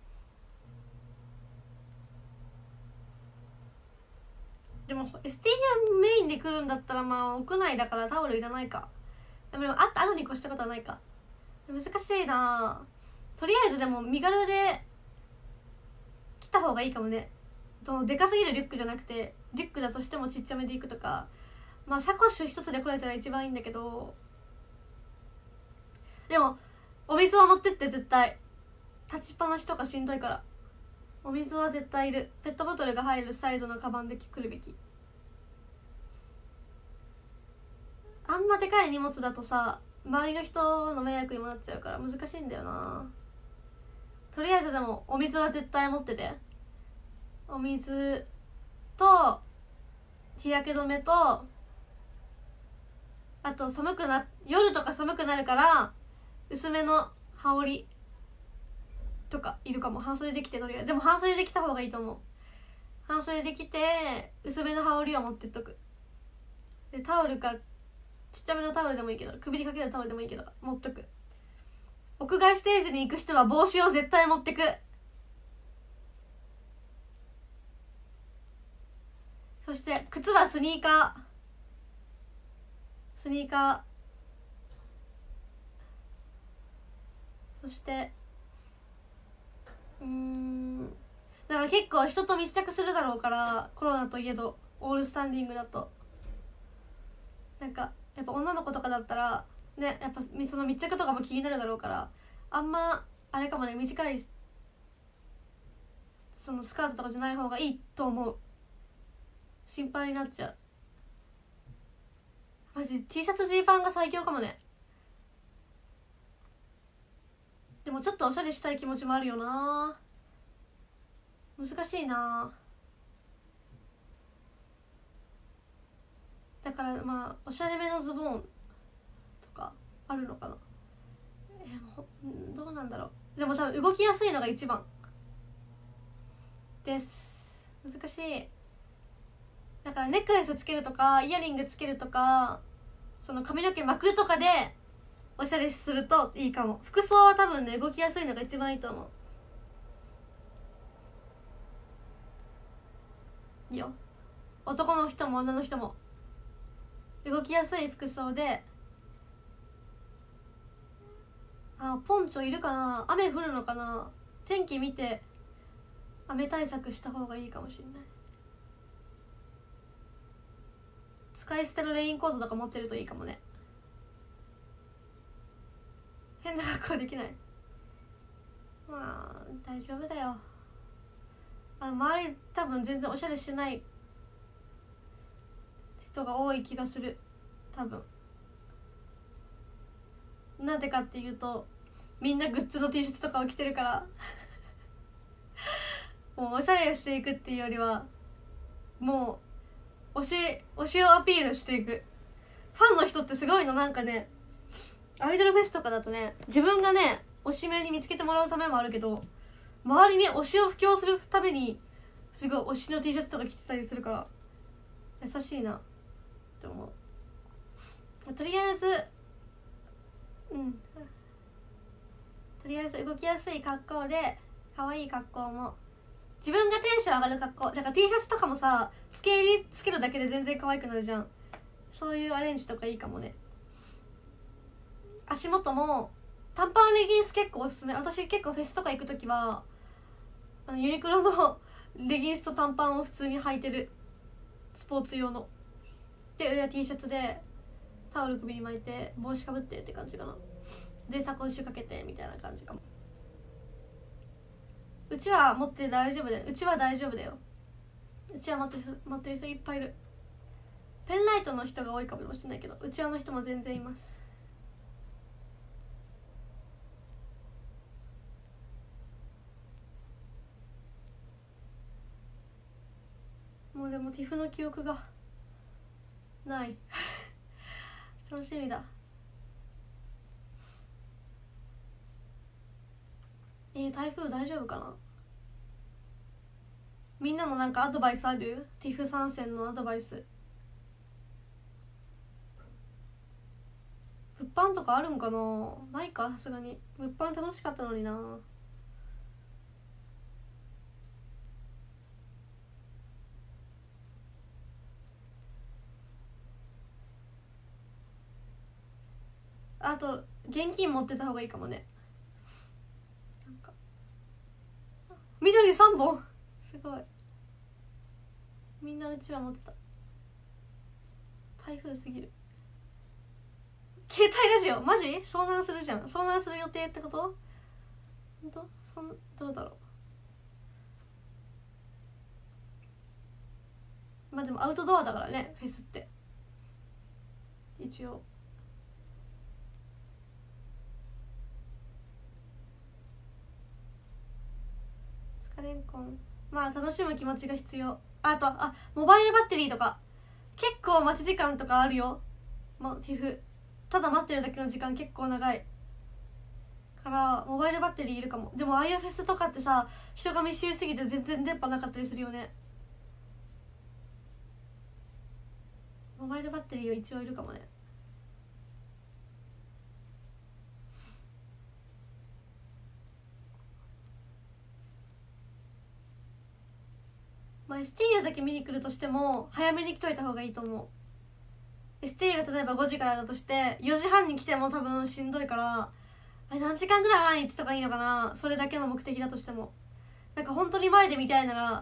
でも STM メインで来るんだったらまあ屋内だからタオルいらないか。でもあるに越したことはないか。難しいな。とりあえずでも身軽で来た方がいいかもね。でかすぎるリュックじゃなくてリュックだとしてもちっちゃめで行くとか、まあサコッシュ一つで来れたら一番いいんだけど、でもお水を持ってって絶対。立ちっぱなしとかしんどいからお水は絶対いる。ペットボトルが入るサイズのカバンで来るべき。あんまでかい荷物だとさ周りの人の迷惑にもなっちゃうから難しいんだよな。とりあえずでもお水は絶対持ってて。お水と日焼け止めと、あと夜とか寒くなるから薄めの羽織とかいるかも。半袖できてとりあえずでも半袖できた方がいいと思う。半袖できて薄めの羽織を持ってっとく。でタオルかちっちゃめのタオルでもいいけど首にかけるタオルでもいいけど持っとく。屋外ステージに行く人は帽子を絶対持ってく。そして靴はスニーカー。そしてだから結構人と密着するだろうから、コロナといえどオールスタンディングだとなんかやっぱ女の子とかだったらね、やっぱその密着とかも気になるだろうから、あんまあれかもね、短いそのスカートとかじゃない方がいいと思う。心配になっちゃう。マジ T シャツジーパンが最強かもね。でもちょっとおしゃれしたい気持ちもあるよな。難しいな。だからまあおしゃれめのズボンとかあるのかな。どうなんだろう。でも多分動きやすいのが一番です。難しい。だからネックレスつけるとかイヤリングつけるとかその髪の毛巻くとかでおしゃれするといいかも。服装は多分ね動きやすいのが一番いいと思う。いいよ、男の人も女の人も動きやすい服装で。ポンチョいるかな。雨降るのかな。天気見て雨対策した方がいいかもしれない。使い捨てのレインコートとか持ってるといいかもね。変な格好できない。まあ大丈夫だよ。周り多分全然おしゃれしない人が多い気がする。多分なんでかっていうとみんなグッズの T シャツとかを着てるからもうおしゃれしていくっていうよりはもう推しをアピールしていく。ファンの人ってすごいの。なんかねアイドルフェスとかだとね、自分がね推しメンに見つけてもらうためもあるけど、周りに推しを布教するためにすごい推しの T シャツとか着てたりするから優しいなって思う。とりあえず動きやすい格好で可愛い格好も自分がテンション上がる格好だから T シャツとかもさつけ襟つけるだけで全然可愛くなるじゃん。そういうアレンジとかいいかもね。足元も短パンレギンス結構おすすめ。私結構フェスとか行く時はユニクロのレギンスと短パンを普通に履いてる。スポーツ用ので上は T シャツでタオル首に巻いて帽子かぶってって感じかな。でサコッシュかけてみたいな感じかも。うちは持って大丈夫だよ。うちは大丈夫だよ。うちは持ってる人いっぱいいる。ペンライトの人が多いかもしれないけど、うちわの人も全然います。もうでもティフの記憶がない楽しみだ。台風大丈夫かな。みんなのなんかアドバイスある？ティフ参戦のアドバイス。物販とかあるんかな。ないか、さすがに。物販楽しかったのにな。あと現金持ってた方がいいかもね。なんか緑3本すごい。みんなうちは持ってた。台風すぎる。携帯ラジオマジ遭難するじゃん。遭難する予定ってこと？ほんと？どうだろう。まあでもアウトドアだからね、フェスって一応。疲れんこん。まあ楽しむ気持ちが必要。あとモバイルバッテリーとか結構待ち時間とかあるよ。もうティフただ待ってるだけの時間結構長いからモバイルバッテリーいるかも。でもああいうフェスとかってさ、人が密集すぎて全然電波なかったりするよね。モバイルバッテリーは一応いるかもね。まあ ST だけ見に来るとしても早めに来といた方がいいと思う。 ST が例えば5時からだとして4時半に来ても多分しんどいから、何時間ぐらい前に行ってた方がいいのかな。それだけの目的だとしてもなんか本当に前で見たいなら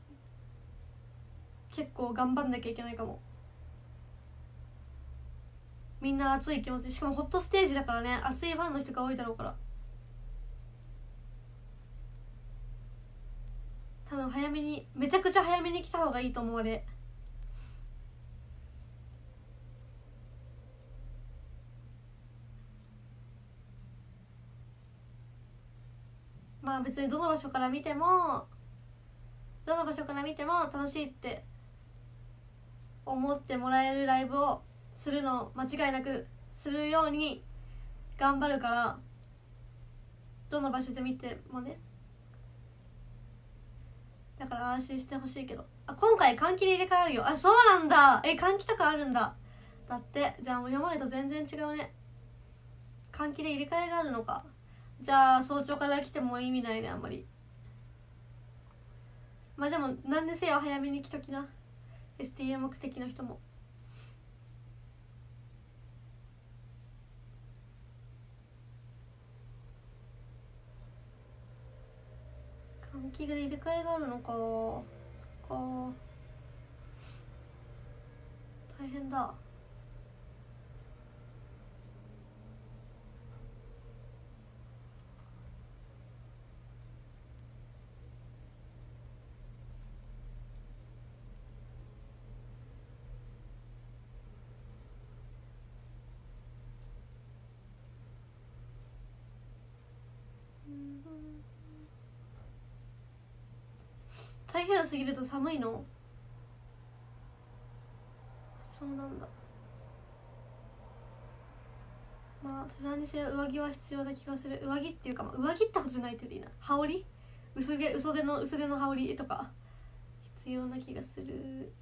結構頑張んなきゃいけないかも。みんな熱い気持ち、しかもホットステージだからね、熱いファンの人が多いだろうから、多分早めに、めちゃくちゃ早めに来た方がいいと思われ。まあ別にどの場所から見ても楽しいって思ってもらえるライブをするの間違いなくするように頑張るから、どの場所で見てもね。だから安心してほしいけど、今回換気で入れ替えあるよ。そうなんだ。換気とかあるんだ。だってじゃあもう今までと全然違うね。換気で入れ替えがあるのか。じゃあ早朝から来ても意味ないね、あんまり。まあでもなんでせよ早めに来ときな、 STA 目的の人も。換気で入れ替えがあるのか。そっか、大変だ。台風過ぎると寒いの？そうなんだ。まあ何にせよ上着は必要な気がする。上着っていうか、まあ、上着ってことじゃないけどいいな。羽織、薄手の羽織とか必要な気がする。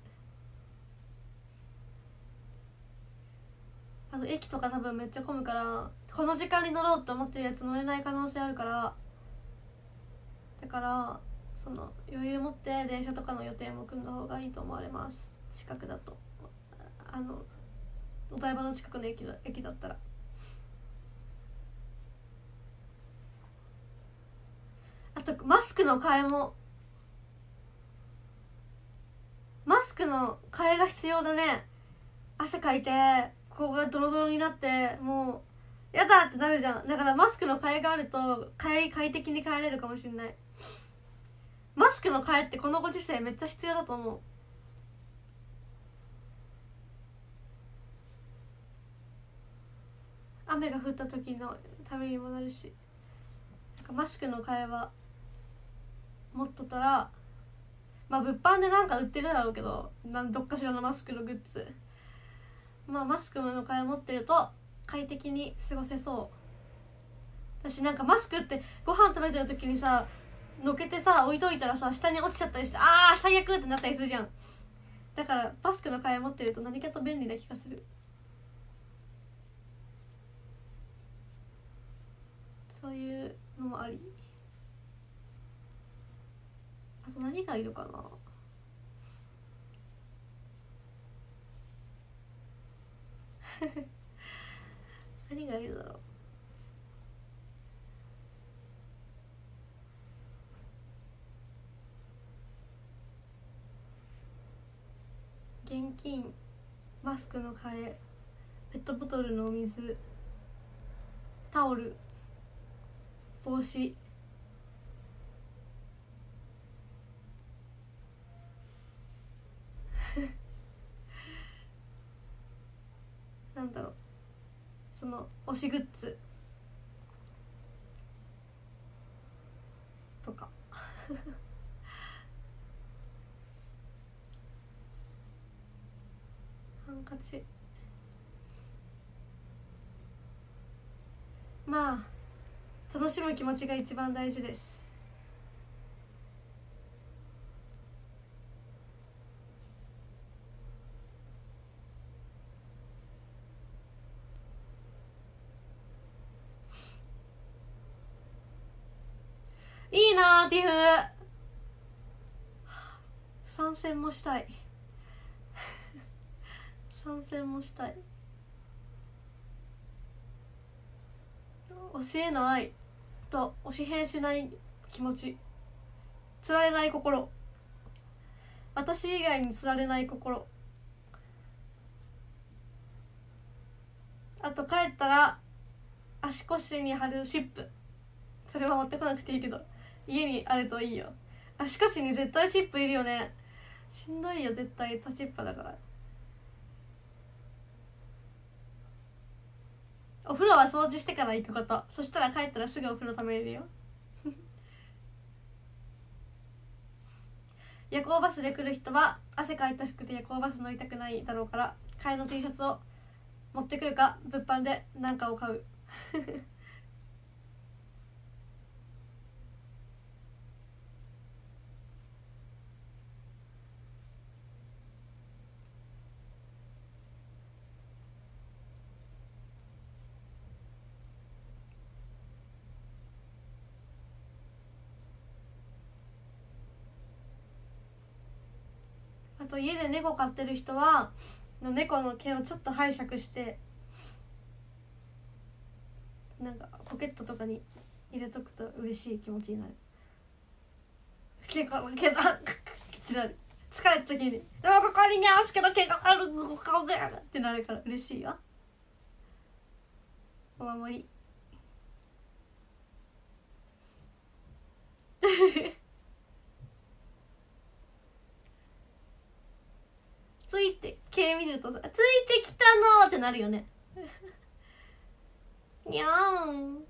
駅とか多分めっちゃ混むから、この時間に乗ろうと思ってるやつ乗れない可能性あるから、だからその余裕持って電車とかの予定も組んだ方がいいと思われます。近くだと、お台場の近くの駅だったら。あとマスクの替えが必要だね。 汗かいてここがドロドロになってもうやだってなるじゃん。だからマスクの替えがあると快適に帰れるかもしれない。マスクの替えってこのご時世めっちゃ必要だと思う。雨が降った時のためにもなるし、なんかマスクの替えは持っとったら、まあ物販でなんか売ってるだろうけど、どっかしらのマスクのグッズ、まあマスクの替え持ってると快適に過ごせそう。私なんかマスクってご飯食べてる時にさのけてさ置いといたらさ下に落ちちゃったりして、あー最悪ってなったりするじゃん。だからマスクの替え持ってると何かと便利な気がする。そういうのもあり。あと何がいるかな。何がいるだろう。現金、マスクの替え、ペットボトルのお水、タオル、帽子、なんだろう、その推しグッズとかハンカチ、まあ楽しむ気持ちが一番大事です。いいなーティフ参戦もしたい参戦もしたい。教えの愛と推し変しない気持ち、つられない心、私以外につられない心、あと帰ったら足腰に貼るシップ、それは持ってこなくていいけど家にあるといいよ。足腰に絶対シップいるよね。しんどいよ絶対立ちっぱだから。お風呂は掃除してから行くこと。そしたら帰ったらすぐお風呂ためれるよ夜行バスで来る人は汗かいた服で夜行バス乗りたくないだろうから、替えの T シャツを持ってくるか物販で何かを買うあと家で猫飼ってる人は猫の毛をちょっと拝借してなんかポケットとかに入れとくと嬉しい気持ちになる。毛が毛だってなる。疲れた時に「でもここにニャースケの毛があるここで!」ってなるから嬉しいよ。お守りついて毛見るとさ「ついてきたの!」ってなるよねにゃーん。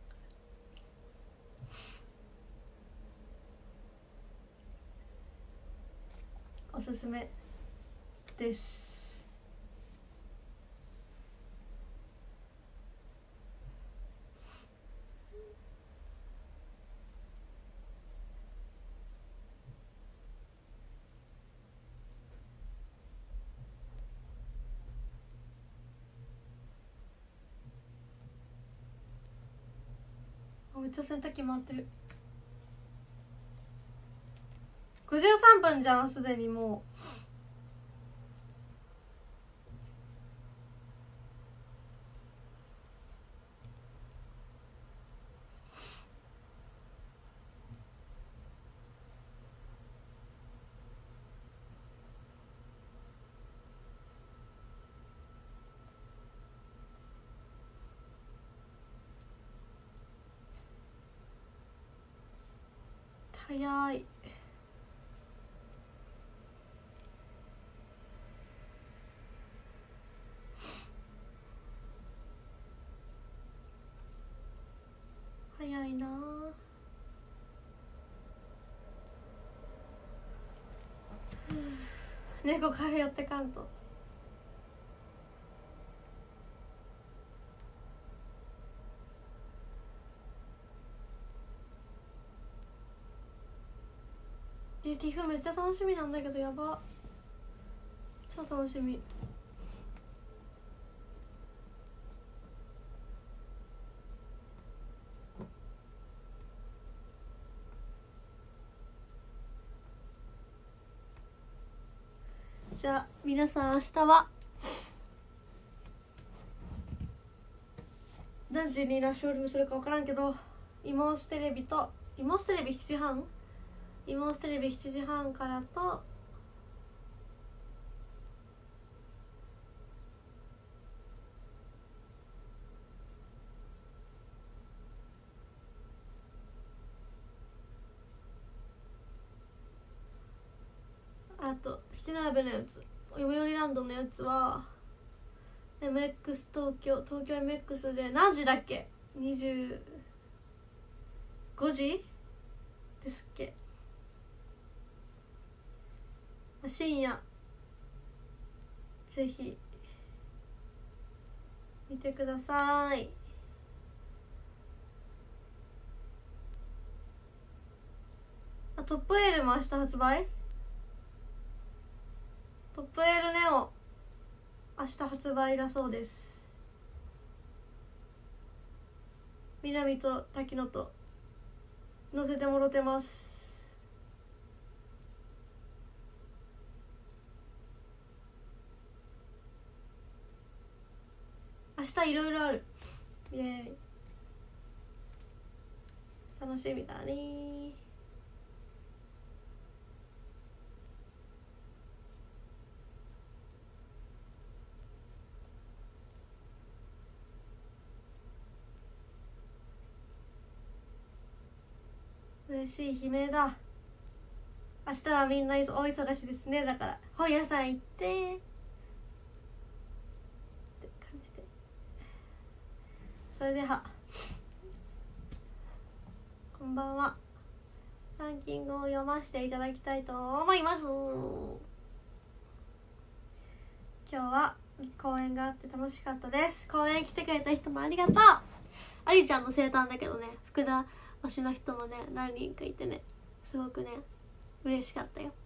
おすすめです。めっちゃ洗濯機回ってる。53分じゃんすでにも早い。早いなあ。猫カフェ寄ってかんと。ティフめっちゃ楽しみなんだけど、やば、超楽しみ。じゃあ皆さん、明日は何時にラッシュオルムするか分からんけど、イモステレビ7時半、イモステレビ7時半からと、あと七並べのやつ、読売ランドのやつは MX 東京 MX で何時だっけ、25時ですっけ。深夜ぜひ見てください。トップエールも明日発売。トップエールネオ明日発売だそうです。南と滝野と載せてもろてます。明日いろいろある。イエーイ、楽しみだね。嬉しい悲鳴だ。明日はみんな大忙しですね。だから本屋さん行ってって感じで、それではこんばんは。ランキングを読ませていただきたいと思います。今日は公演があって楽しかったです。公演来てくれた人もありがとう。ありちゃんの生誕だけどね、福田推しの人もね何人かいてね、すごくね嬉しかったよ。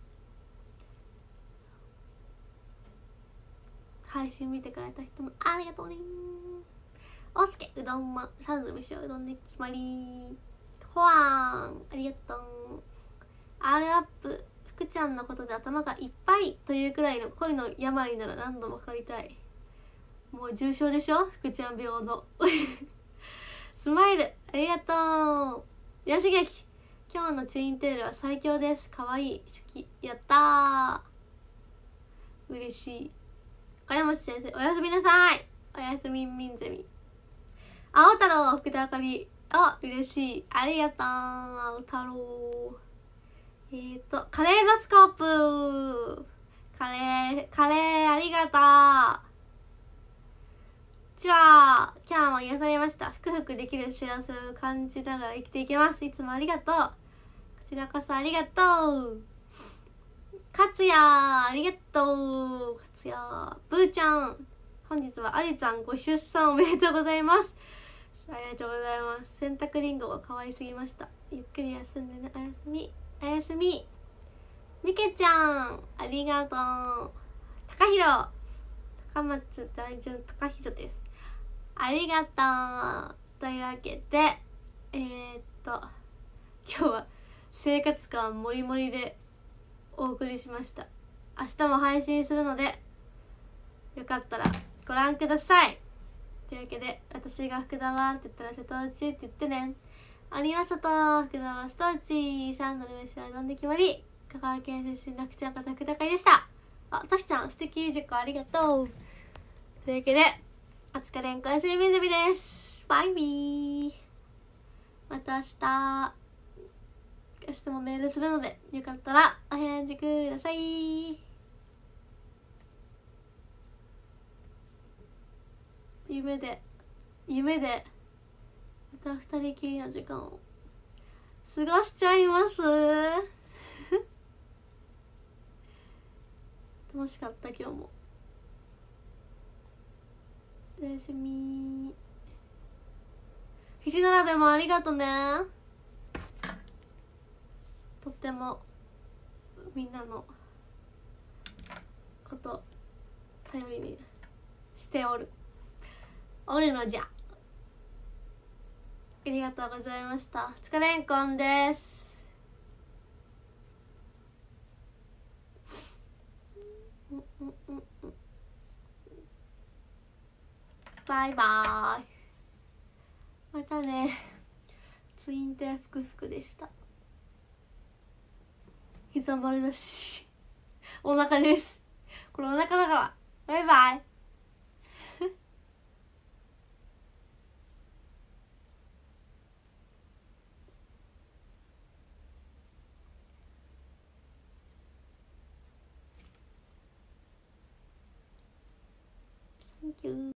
配信見てくれた人もありがとうね。おつけうどんまサウナ飯はうどんで決まり。ほわーんありがとう。 R アップ、福ちゃんのことで頭がいっぱいというくらいの恋の病なら何度もかかりたい。もう重症でしょ福ちゃん病のスマイルありがとう。よしげき、今日のツインテールは最強です。かわいい初期やったー、嬉しい。金持先生おやすみなさい。おやすみんみんゼミ。青太郎福田あかり、あ嬉しいありがとう青太郎。カレードスコープ、カレーありがとう。チラー、今日も癒されました。ふくふくできる幸せを感じながら生きていきます。いつもありがとう。こちらこそありがとう。かつやありがとう。かつやブーちゃん、本日はありちゃんご出産おめでとうございます。ありがとうございます。洗濯リンゴが可愛すぎました。ゆっくり休んでね。おやすみおやすみ。みけちゃんありがとう。高弘、高松大順高弘です。ありがとう。というわけで今日は生活感もりもりでお送りしました。明日も配信するのでよかったらご覧ください。というわけで、私が福田はって言ったら瀬戸内って言ってね。ありましたと、福田は瀬戸内サンドの飯はうどんで決まり。香川県出身の口の方福田会でした。あ、としちゃん素敵10個ありがとう。というわけで、お疲れんこやすみみずびです。バイビー。また明日。 明日もメールするので、よかったらお返事ください。夢でまた二人きりの時間を過ごしちゃいます楽しかった今日も。おやすみ。肘並べもありがとね。とってもみんなのこと頼りにしておるのじゃ。ありがとうございました。つかれんこんです。バイバーイ。またね。ツインテーふくふくでした。膝丸だしお腹です。これお腹だから。バイバイThank you.